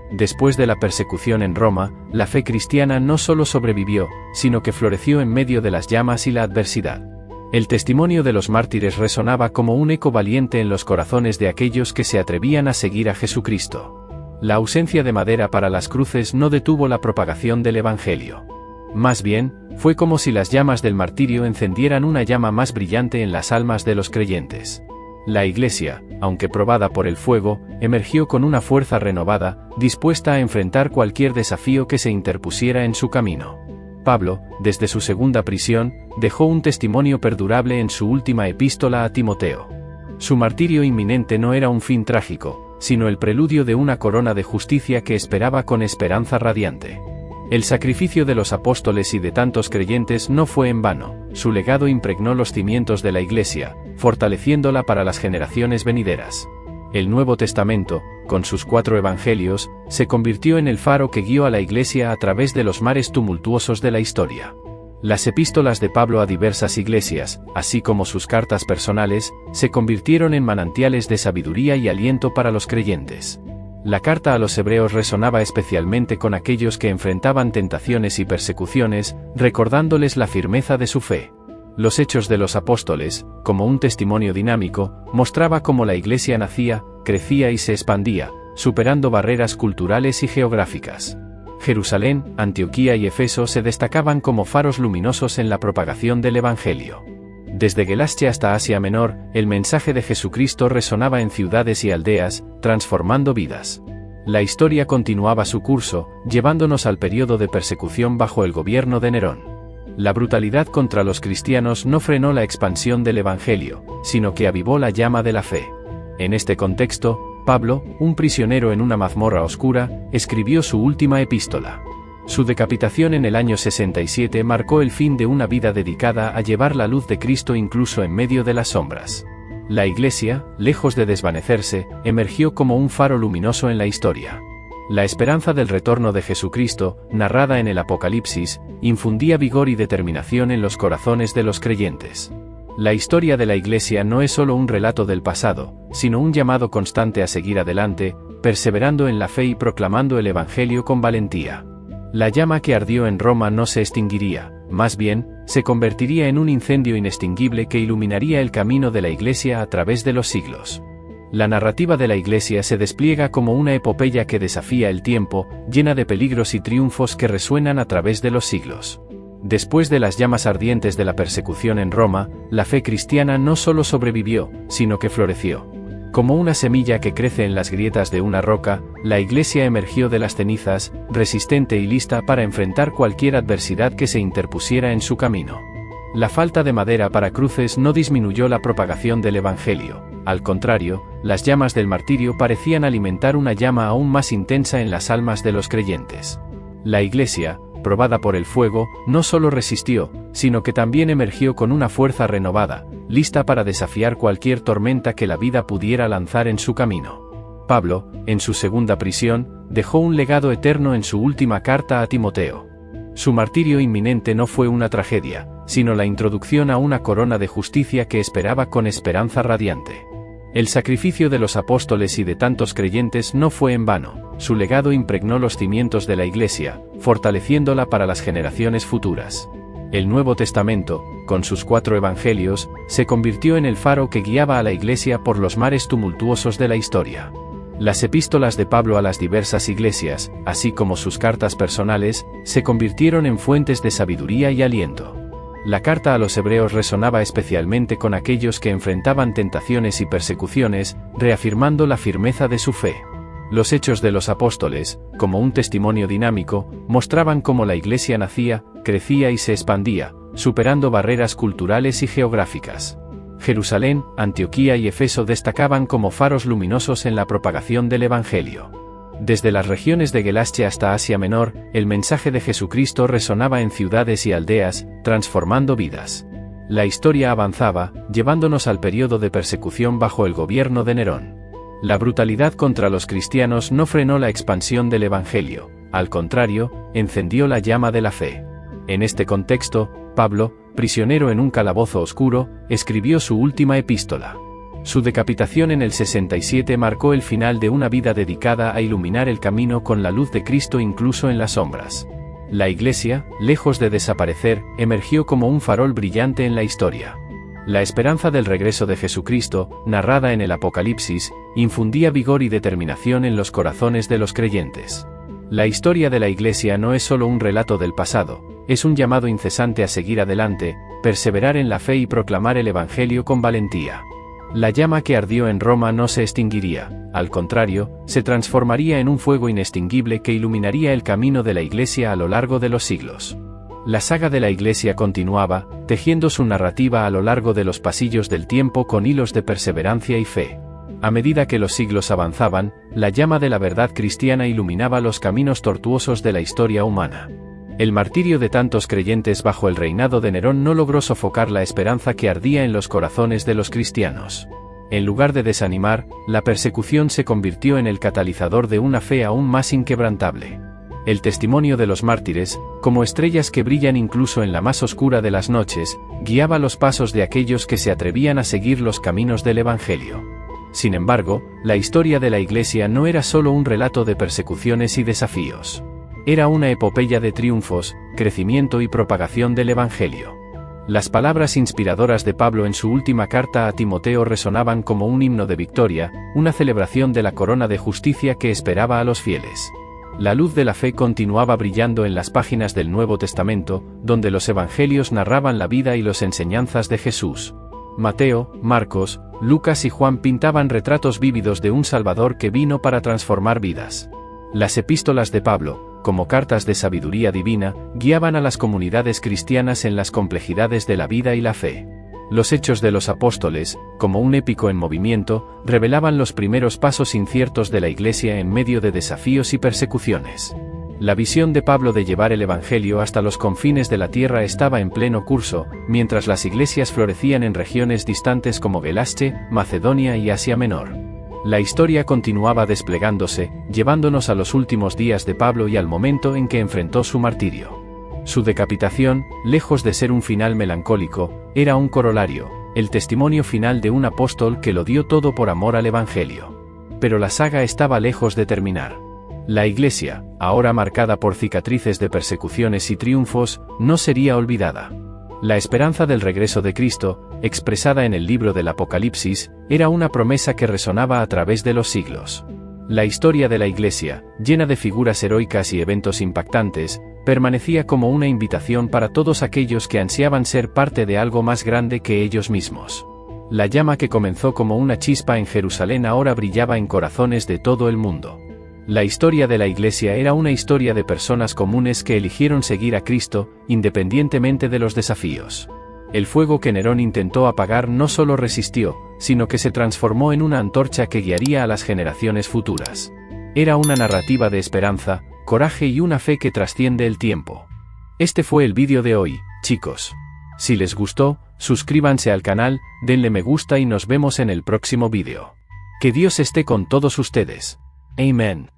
Speaker 2: Después de la persecución en Roma, la fe cristiana no solo sobrevivió, sino que floreció en medio de las llamas y la adversidad. El testimonio de los mártires resonaba como un eco valiente en los corazones de aquellos que se atrevían a seguir a Jesucristo. La ausencia de madera para las cruces no detuvo la propagación del Evangelio. Más bien, fue como si las llamas del martirio encendieran una llama más brillante en las almas de los creyentes. La Iglesia, aunque probada por el fuego, emergió con una fuerza renovada, dispuesta a enfrentar cualquier desafío que se interpusiera en su camino. Pablo, desde su segunda prisión, dejó un testimonio perdurable en su última epístola a Timoteo. Su martirio inminente no era un fin trágico, sino el preludio de una corona de justicia que esperaba con esperanza radiante. El sacrificio de los apóstoles y de tantos creyentes no fue en vano, su legado impregnó los cimientos de la Iglesia, fortaleciéndola para las generaciones venideras. El Nuevo Testamento, con sus cuatro evangelios, se convirtió en el faro que guió a la Iglesia a través de los mares tumultuosos de la historia. Las epístolas de Pablo a diversas iglesias, así como sus cartas personales, se convirtieron en manantiales de sabiduría y aliento para los creyentes. La carta a los hebreos resonaba especialmente con aquellos que enfrentaban tentaciones y persecuciones, recordándoles la firmeza de su fe. Los Hechos de los Apóstoles, como un testimonio dinámico, mostraba cómo la Iglesia nacía, crecía y se expandía, superando barreras culturales y geográficas. Jerusalén, Antioquía y Efeso se destacaban como faros luminosos en la propagación del Evangelio. Desde Galacia hasta Asia Menor, el mensaje de Jesucristo resonaba en ciudades y aldeas, transformando vidas. La historia continuaba su curso, llevándonos al periodo de persecución bajo el gobierno de Nerón. La brutalidad contra los cristianos no frenó la expansión del Evangelio, sino que avivó la llama de la fe. En este contexto, Pablo, un prisionero en una mazmorra oscura, escribió su última epístola. Su decapitación en el año sesenta y siete marcó el fin de una vida dedicada a llevar la luz de Cristo incluso en medio de las sombras. La Iglesia, lejos de desvanecerse, emergió como un faro luminoso en la historia. La esperanza del retorno de Jesucristo, narrada en el Apocalipsis, infundía vigor y determinación en los corazones de los creyentes. La historia de la Iglesia no es solo un relato del pasado, sino un llamado constante a seguir adelante, perseverando en la fe y proclamando el Evangelio con valentía. La llama que ardió en Roma no se extinguiría, más bien, se convertiría en un incendio inextinguible que iluminaría el camino de la Iglesia a través de los siglos. La narrativa de la Iglesia se despliega como una epopeya que desafía el tiempo, llena de peligros y triunfos que resuenan a través de los siglos. Después de las llamas ardientes de la persecución en Roma, la fe cristiana no solo sobrevivió, sino que floreció. Como una semilla que crece en las grietas de una roca, la Iglesia emergió de las cenizas, resistente y lista para enfrentar cualquier adversidad que se interpusiera en su camino. La falta de madera para cruces no disminuyó la propagación del Evangelio, al contrario, las llamas del martirio parecían alimentar una llama aún más intensa en las almas de los creyentes. La Iglesia, probada por el fuego, no solo resistió, sino que también emergió con una fuerza renovada, lista para desafiar cualquier tormenta que la vida pudiera lanzar en su camino. Pablo, en su segunda prisión, dejó un legado eterno en su última carta a Timoteo. Su martirio inminente no fue una tragedia, sino la introducción a una corona de justicia que esperaba con esperanza radiante. El sacrificio de los apóstoles y de tantos creyentes no fue en vano, su legado impregnó los cimientos de la Iglesia, fortaleciéndola para las generaciones futuras. El Nuevo Testamento, con sus cuatro evangelios, se convirtió en el faro que guiaba a la Iglesia por los mares tumultuosos de la historia. Las epístolas de Pablo a las diversas iglesias, así como sus cartas personales, se convirtieron en fuentes de sabiduría y aliento. La carta a los hebreos resonaba especialmente con aquellos que enfrentaban tentaciones y persecuciones, reafirmando la firmeza de su fe. Los Hechos de los Apóstoles, como un testimonio dinámico, mostraban cómo la Iglesia nacía, crecía y se expandía, superando barreras culturales y geográficas. Jerusalén, Antioquía y Efeso destacaban como faros luminosos en la propagación del Evangelio. Desde las regiones de Galacia hasta Asia Menor, el mensaje de Jesucristo resonaba en ciudades y aldeas, transformando vidas. La historia avanzaba, llevándonos al periodo de persecución bajo el gobierno de Nerón. La brutalidad contra los cristianos no frenó la expansión del Evangelio, al contrario, encendió la llama de la fe. En este contexto, Pablo, prisionero en un calabozo oscuro, escribió su última epístola. Su decapitación en el sesenta y siete marcó el final de una vida dedicada a iluminar el camino con la luz de Cristo incluso en las sombras. La Iglesia, lejos de desaparecer, emergió como un farol brillante en la historia. La esperanza del regreso de Jesucristo, narrada en el Apocalipsis, infundía vigor y determinación en los corazones de los creyentes. La historia de la Iglesia no es solo un relato del pasado, es un llamado incesante a seguir adelante, perseverar en la fe y proclamar el Evangelio con valentía. La llama que ardió en Roma no se extinguiría, al contrario, se transformaría en un fuego inextinguible que iluminaría el camino de la Iglesia a lo largo de los siglos. La saga de la Iglesia continuaba, tejiendo su narrativa a lo largo de los pasillos del tiempo con hilos de perseverancia y fe. A medida que los siglos avanzaban, la llama de la verdad cristiana iluminaba los caminos tortuosos de la historia humana. El martirio de tantos creyentes bajo el reinado de Nerón no logró sofocar la esperanza que ardía en los corazones de los cristianos. En lugar de desanimar, la persecución se convirtió en el catalizador de una fe aún más inquebrantable. El testimonio de los mártires, como estrellas que brillan incluso en la más oscura de las noches, guiaba los pasos de aquellos que se atrevían a seguir los caminos del Evangelio. Sin embargo, la historia de la Iglesia no era solo un relato de persecuciones y desafíos. Era una epopeya de triunfos, crecimiento y propagación del Evangelio. Las palabras inspiradoras de Pablo en su última carta a Timoteo resonaban como un himno de victoria, una celebración de la corona de justicia que esperaba a los fieles. La luz de la fe continuaba brillando en las páginas del Nuevo Testamento, donde los evangelios narraban la vida y las enseñanzas de Jesús. Mateo, Marcos, Lucas y Juan pintaban retratos vívidos de un Salvador que vino para transformar vidas. Las epístolas de Pablo, como cartas de sabiduría divina, guiaban a las comunidades cristianas en las complejidades de la vida y la fe. Los Hechos de los Apóstoles, como un épico en movimiento, revelaban los primeros pasos inciertos de la Iglesia en medio de desafíos y persecuciones. La visión de Pablo de llevar el Evangelio hasta los confines de la tierra estaba en pleno curso, mientras las iglesias florecían en regiones distantes como Galacia, Macedonia y Asia Menor. La historia continuaba desplegándose, llevándonos a los últimos días de Pablo y al momento en que enfrentó su martirio. Su decapitación, lejos de ser un final melancólico, era un corolario, el testimonio final de un apóstol que lo dio todo por amor al Evangelio. Pero la saga estaba lejos de terminar. La Iglesia, ahora marcada por cicatrices de persecuciones y triunfos, no sería olvidada. La esperanza del regreso de Cristo, expresada en el libro del Apocalipsis, era una promesa que resonaba a través de los siglos. La historia de la Iglesia, llena de figuras heroicas y eventos impactantes, permanecía como una invitación para todos aquellos que ansiaban ser parte de algo más grande que ellos mismos. La llama que comenzó como una chispa en Jerusalén ahora brillaba en corazones de todo el mundo. La historia de la Iglesia era una historia de personas comunes que eligieron seguir a Cristo, independientemente de los desafíos. El fuego que Nerón intentó apagar no solo resistió, sino que se transformó en una antorcha que guiaría a las generaciones futuras. Era una narrativa de esperanza, coraje y una fe que trasciende el tiempo. Este fue el vídeo de hoy, chicos. Si les gustó, suscríbanse al canal, denle me gusta y nos vemos en el próximo vídeo. Que Dios esté con todos ustedes. Amén.